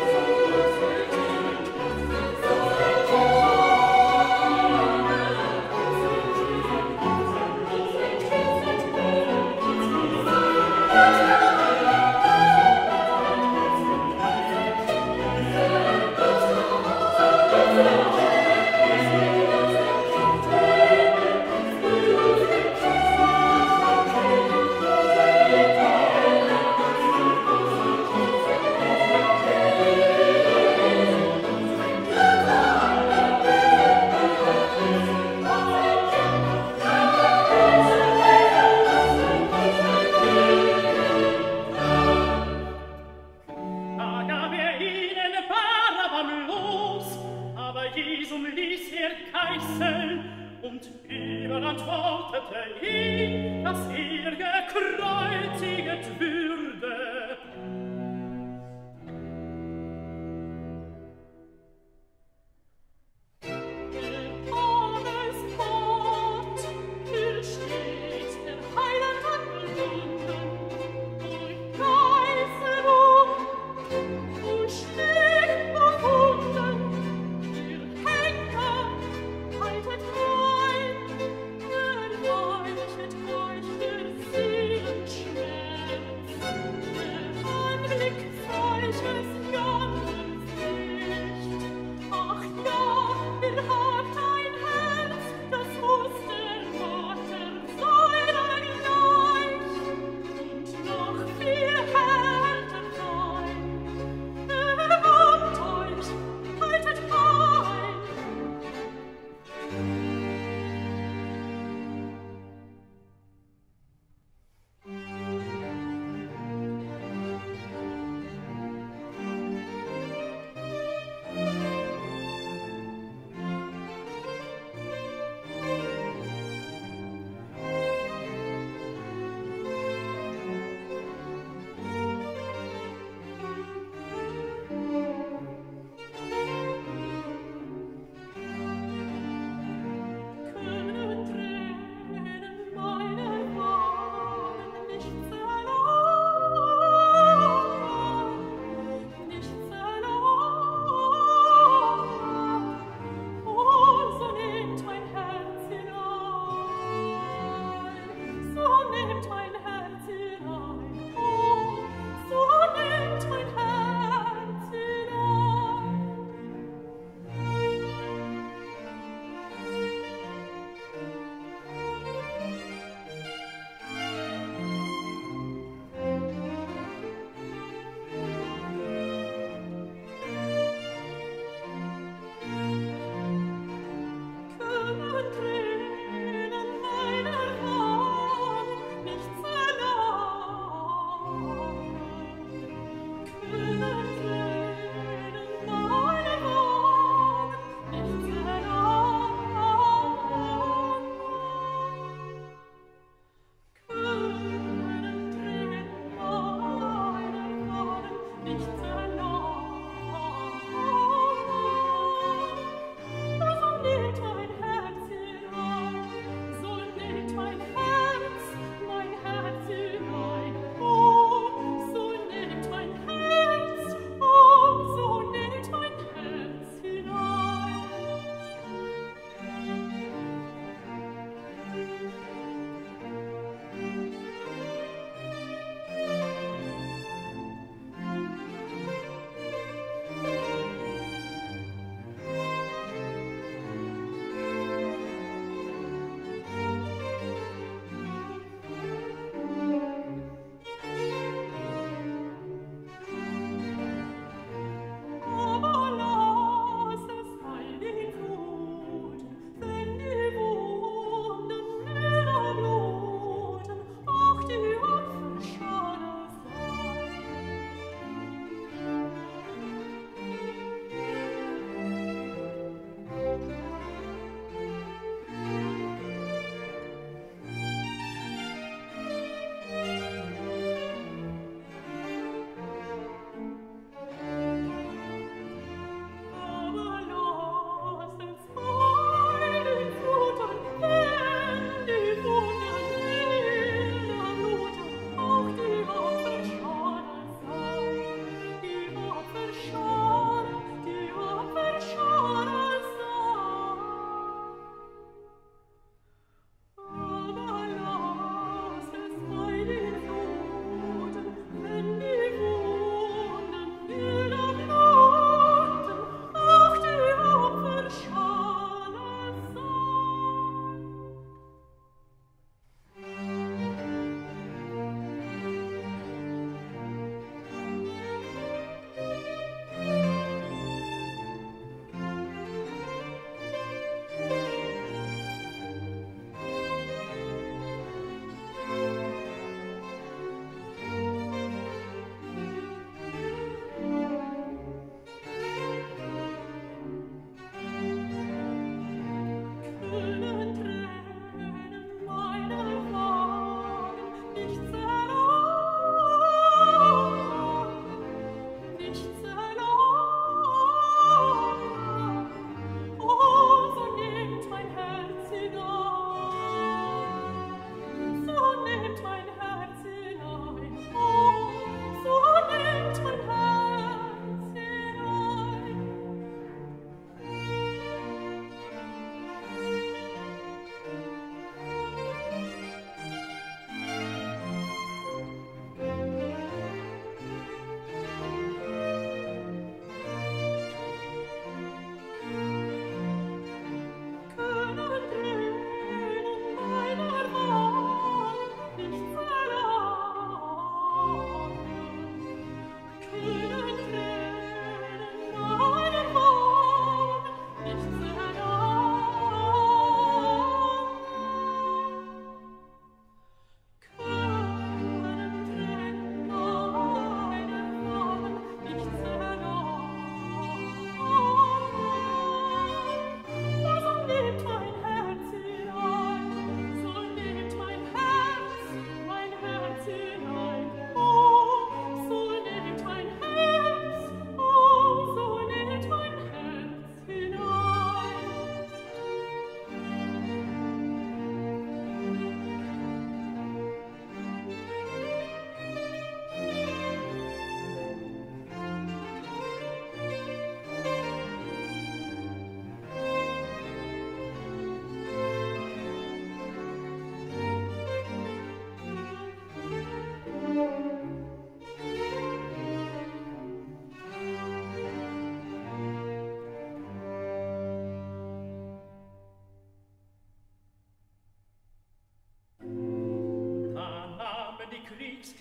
und überantwortete ihn, dass er gekreuziget würde.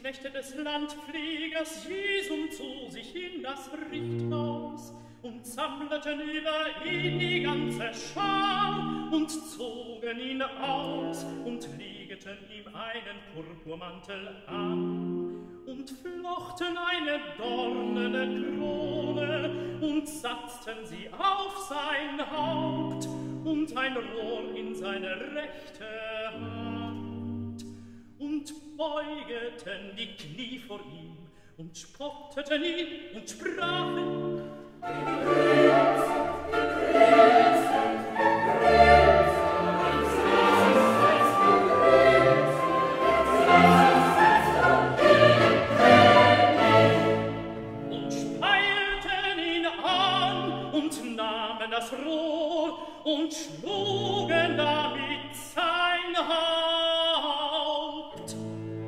Knechte des Landpflegers Jesum zu sich in das Richthaus und sammelten über ihn die ganze Schar und zogen ihn aus und legten ihm einen Purpurmantel an und flochten eine dornene Krone und satzten sie auf sein Haupt und ein Rohr in seine rechte Hand und beugeten die Knie vor ihm und spotteten ihn und sprachen: und speilten ihn an und nahmen das Rohr und schlugen damit sein Haupt.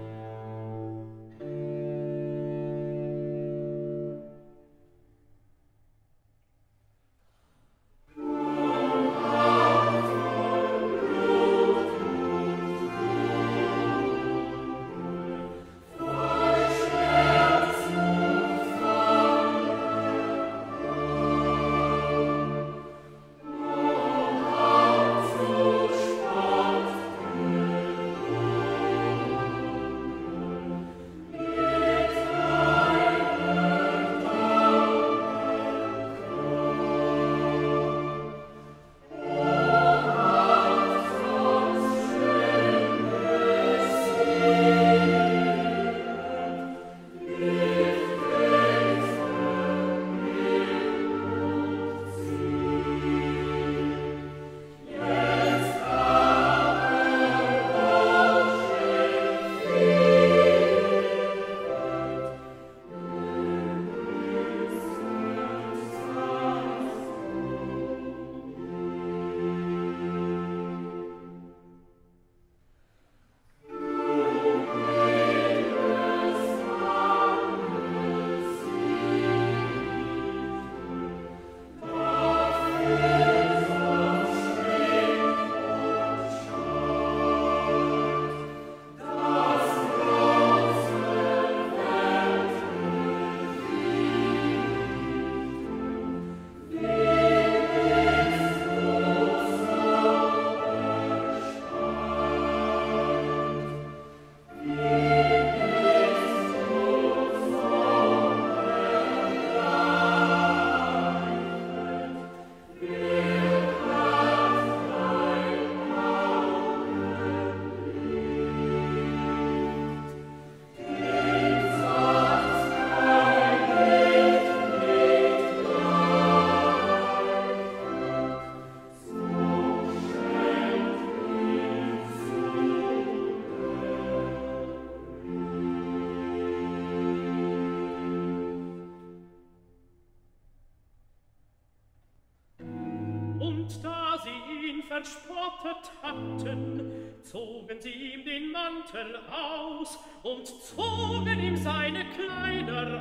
Und da sie ihn verspottet hatten, zogen sie ihm den Mantel aus und zogen ihm seine Kleider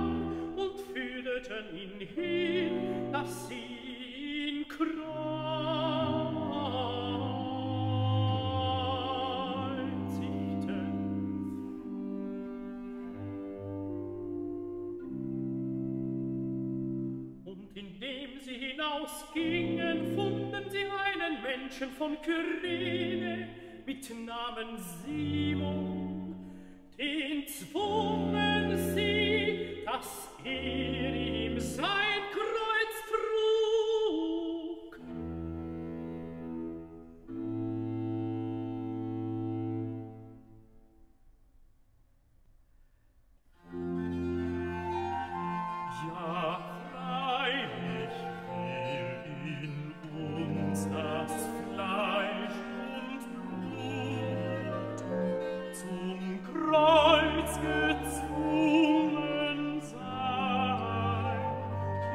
an und führten ihn hin, dass sie ihn kreuzigten. Und indem sie hinausgingen, funden sie einen Menschen von Kyrene mit Namen Simon. Den zwungen sie, dass ihm sein Kreuz trug. Ja, freilich fiel in uns das Fleisch und Blut, zum Kreuz gezwungen sein,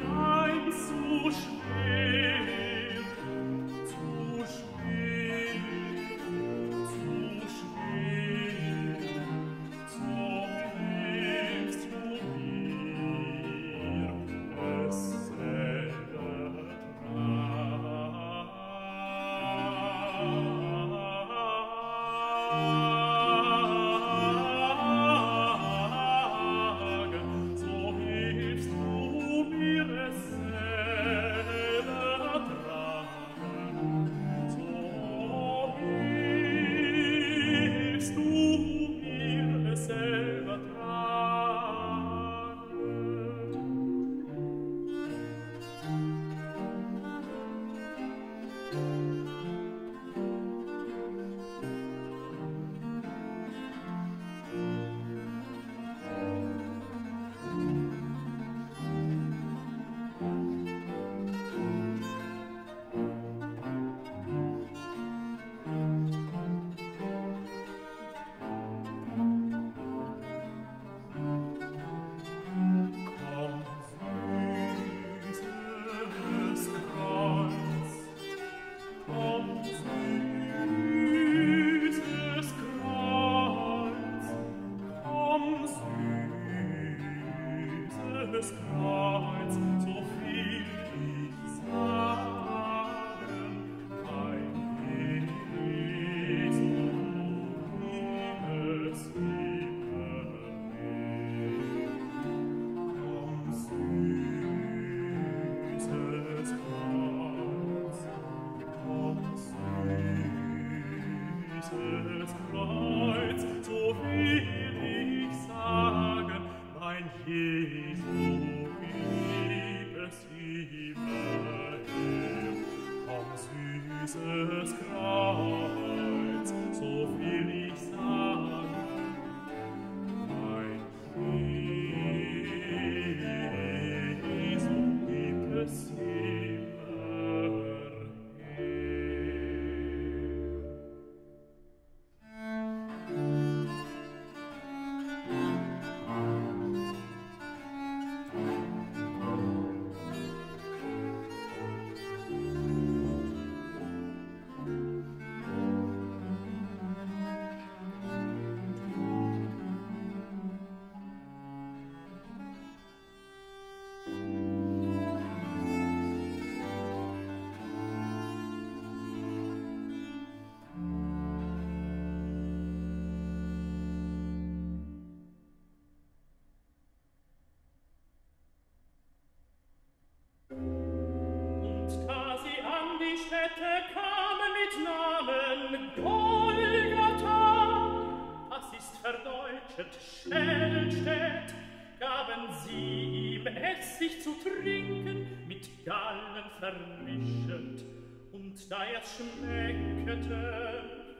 Schädelstedt, gaben sie ihm Essig zu trinken, mit Gallen vermischend, und da er's schmeckete,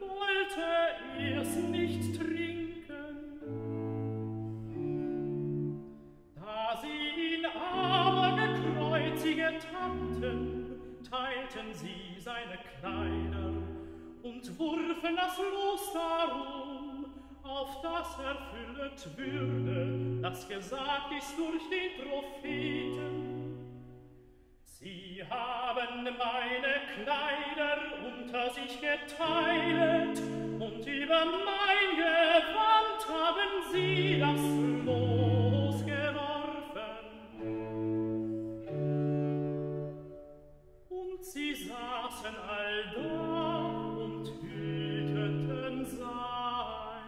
wollte er's nicht trinken. Da sie ihn aber gekreuziget hatten, teilten sie seine Kleider und wurfen das Los darum, auf das erfüllet würde, das gesagt ist durch den Propheten. Sie haben meine Kleider unter sich geteilt, und über mein Gewand haben sie das Los geworfen. Und sie saßen allda und hüteten sein.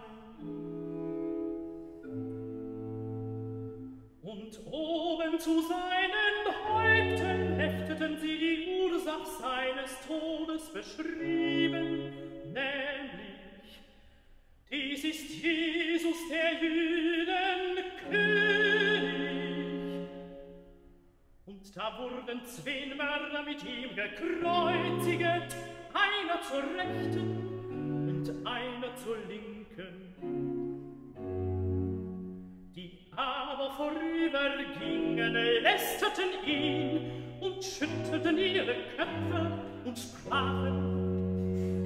Und oben zu seinen Häupten hefteten sie die Ursach seines Todes beschrieben, nämlich: Dies ist Jesus, der Jüden König. Und da wurden 2 Mörder mit ihm gekreuzigt, einer zur Rechten und einer zur Linken. Aber vorübergingen, lästerten ihn und schüttelten ihre Köpfe und sprachen: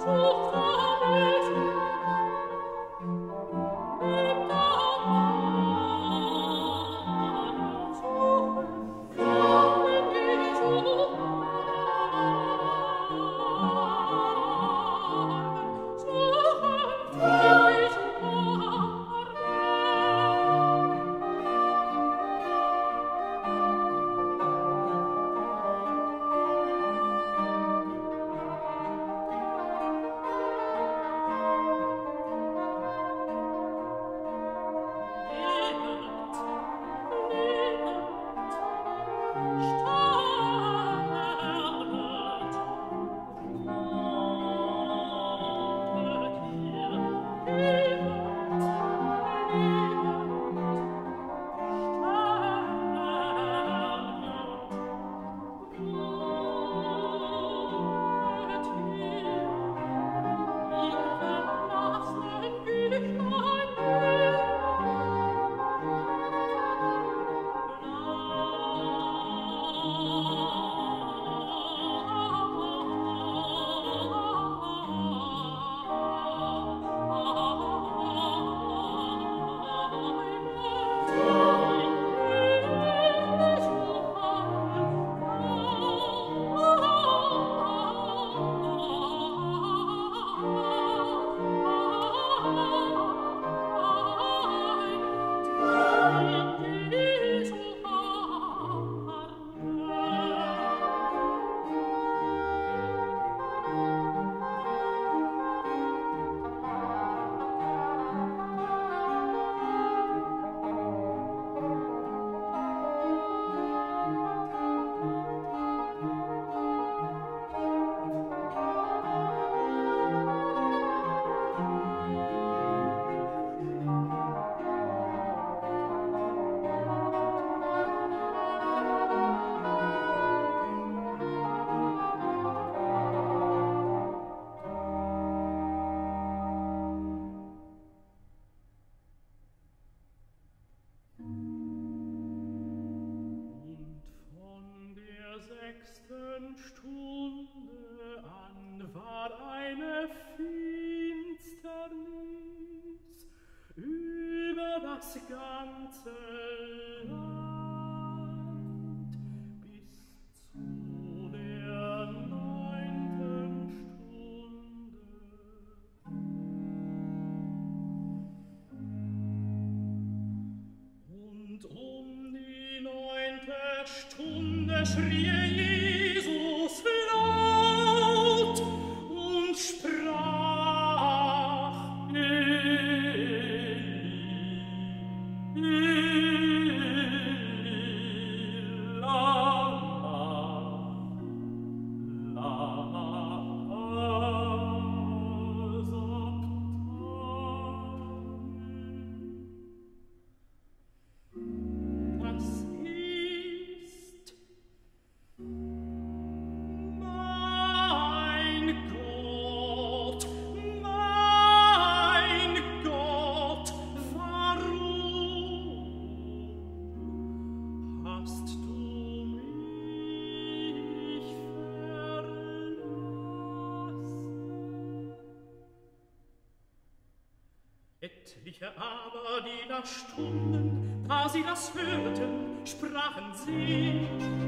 Etliche aber, die da stunden, da sie das hörten, sprachen sie: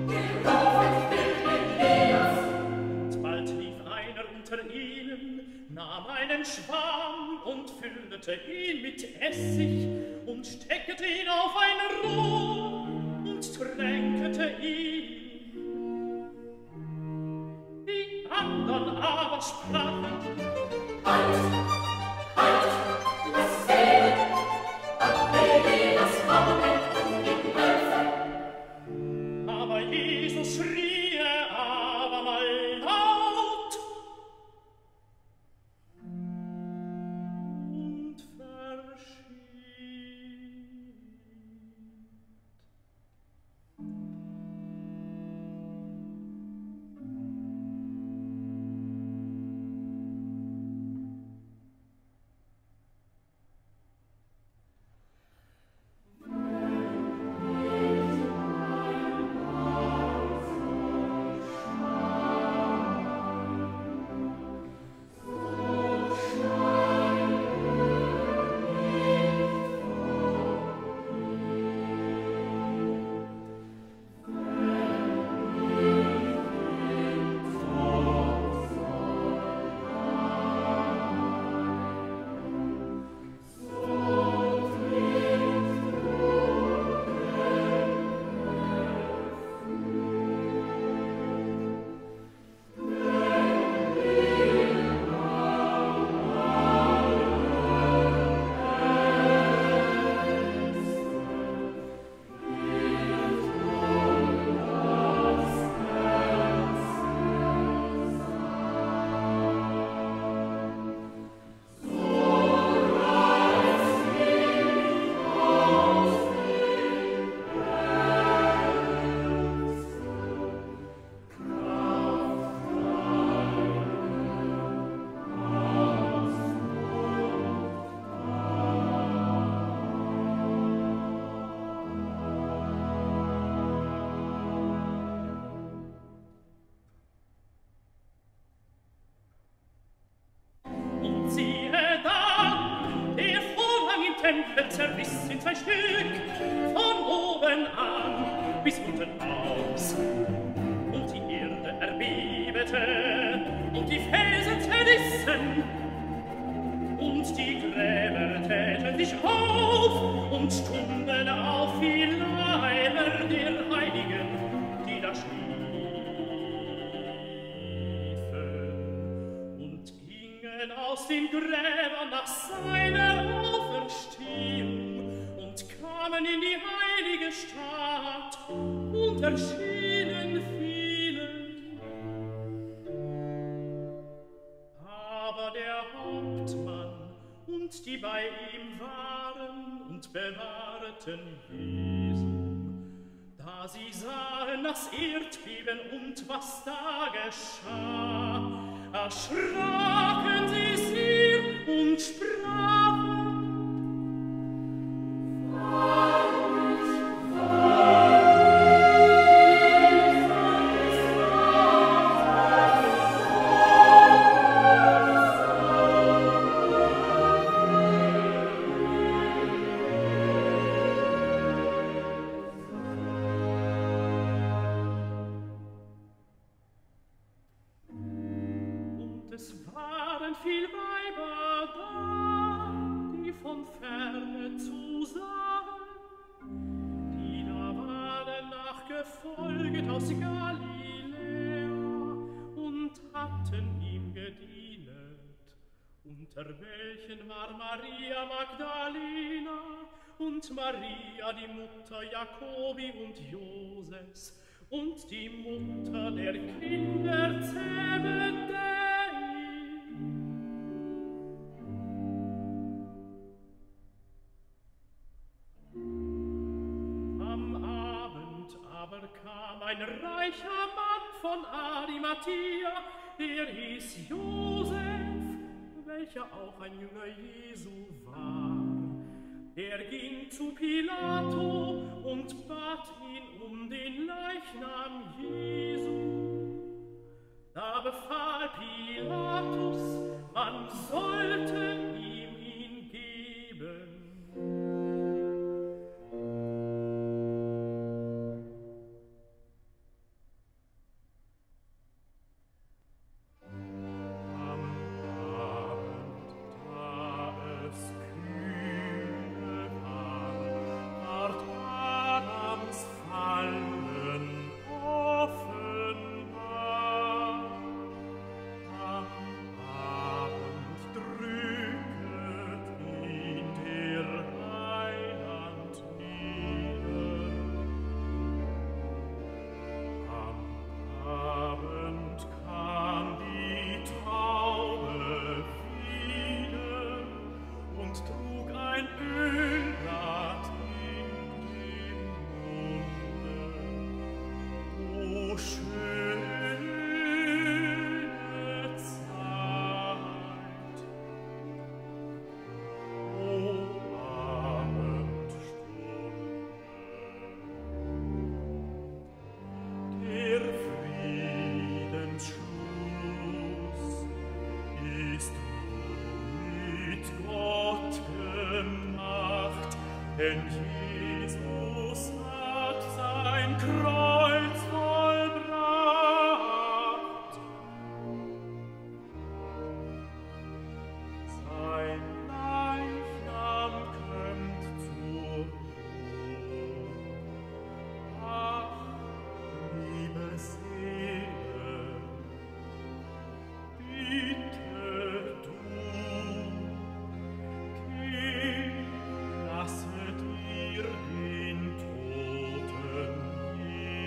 Gelobet werde Jesus! Bald lief einer unter ihnen, nahm einen Schwamm und füllte ihn mit Essig und steckte ihn auf ein Rohr und tränkete ihn. Die andern aber sprachen: Halt! Halt! Lass sehen! Abbede das Kommen und ihm helfen! Aber Jesus schrie abermal laut und verschied. Tempel zerriss in 2 Stück, von oben an bis unten aus. Und die Erde erbebete, und die Felsen zerrissen, und die Gräber täten sich auf, und stunden auf die Leiber der Heiligen, die da schliefen, und gingen aus den Gräbern nach seiner Auferstehung und kamen in die heilige Stadt und erschienen vielen. Aber der Hauptmann und die bei ihm waren und bewahrten Jesu, da sie sahen das Erdbeben und was da geschah, erschraken sie sehr und sprachen: Es waren viel Weiber da, die von ferne zusahen, die da waren nachgefolget aus Galiläa und hatten ihm gedienet, unter welchen war Maria Magdalena und Maria, die Mutter Jakobi und Joses, und die Mutter der Kinder Zebedei. Am Abend aber kam ein reicher Mann von Arimathea, der hieß Josef, welcher auch ein Jünger Jesu war. Er ging zu Pilato und bat ihn um den Leichnam Jesu. Da befahl Pilatus, man sollte ihm ihn geben. Denn Jesus hat sein Kreuz vollbracht. Sein Leichnam kömmt zur Ruhe. Ach, liebe Seele, bitte du, geh, lasse dir den Toten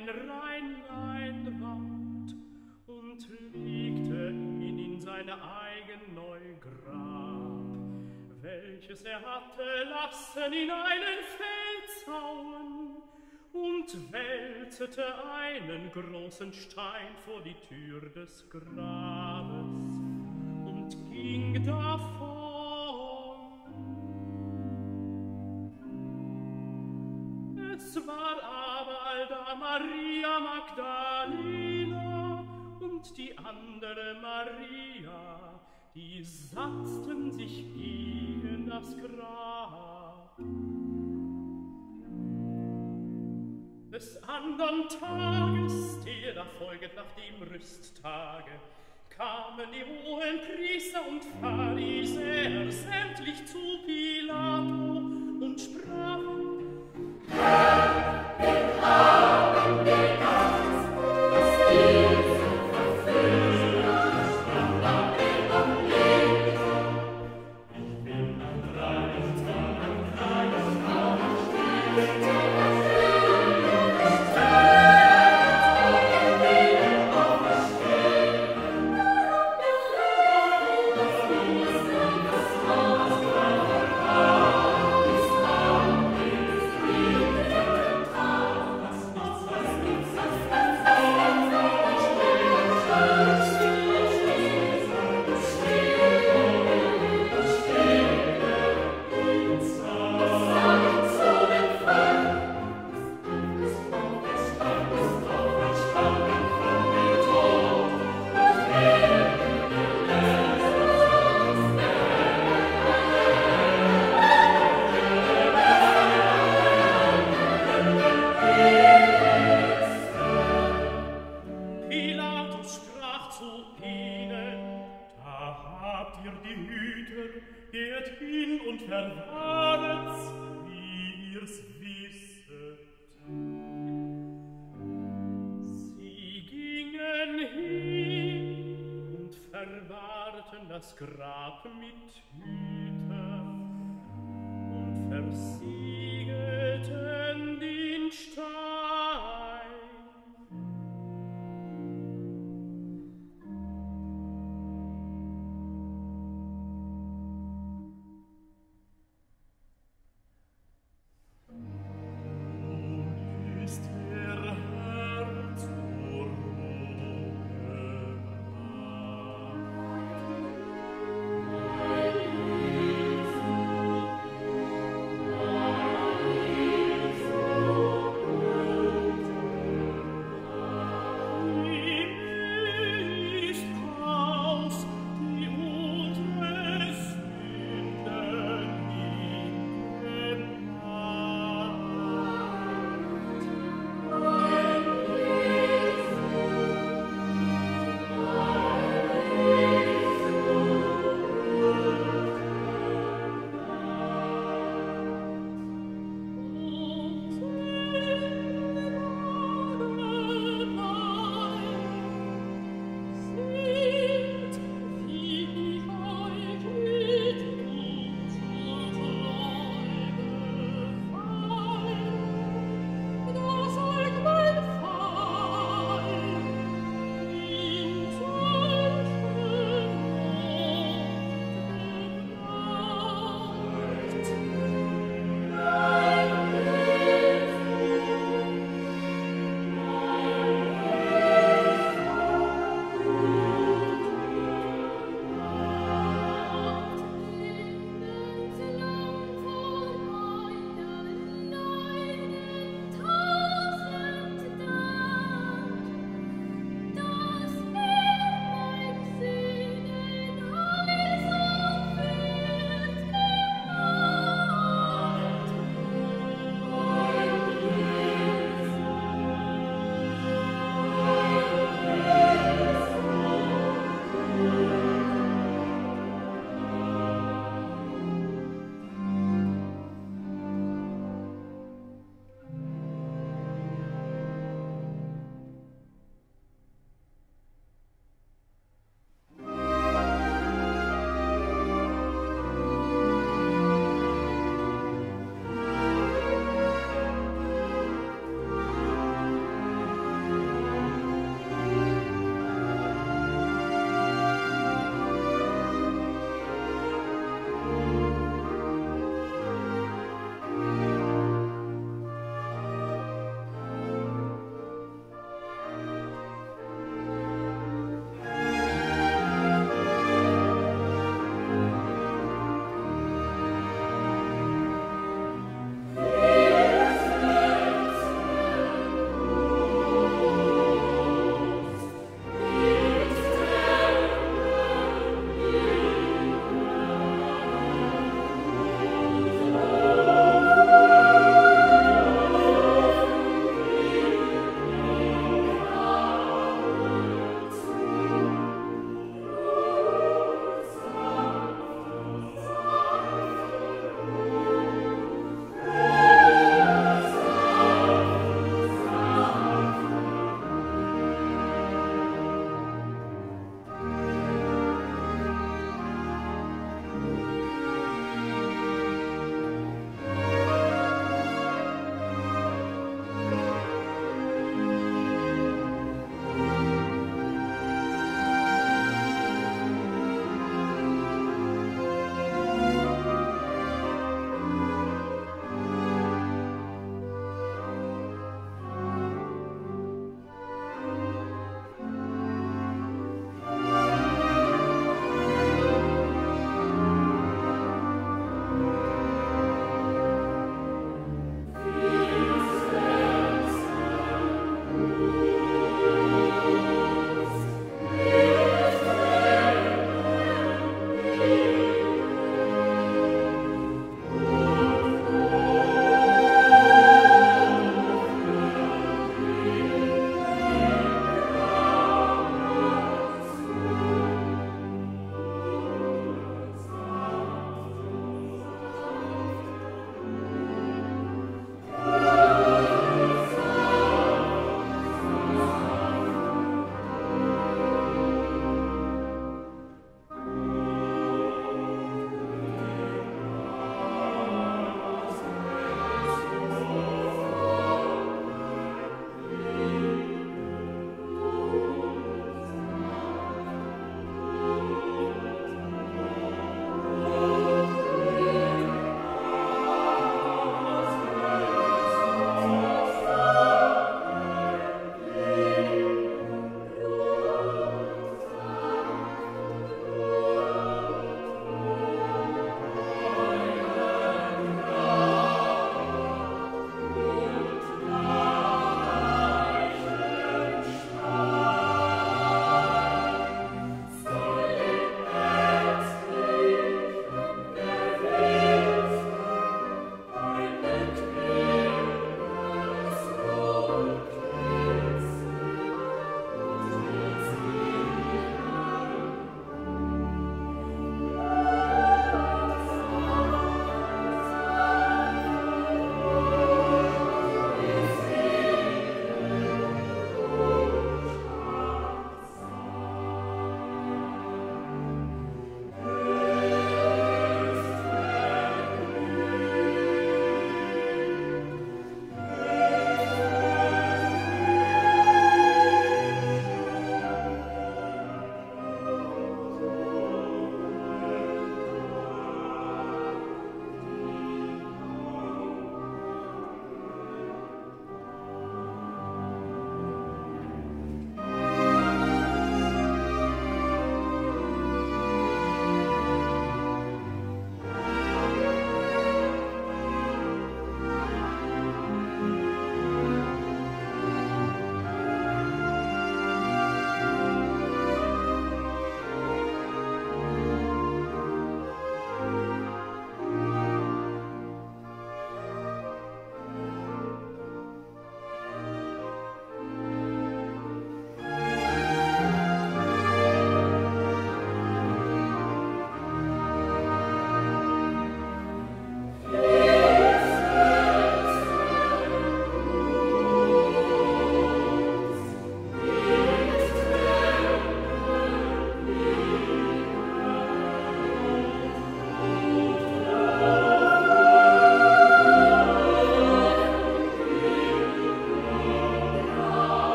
ein Rheinlein ward und legte ihn in seine eigen Neugrab, welches hatte lassen in einen Felshauen und wälzete einen großen Stein vor die Tür des Grabes und ging davon. Es war aber allda Maria Magdalena und die andere Maria, die satzten sich gegen das Grab. Des andern Tages, der da folget nach dem Rüsttage, kamen die hohen Priester und Pharisäer sämtlich zu Pilato und sprachen: Herr, wir haben gedacht, dass diese Verführer stand am Evangelium. Ich bin am Kreuz, das Grab mit Hütern und versiegelten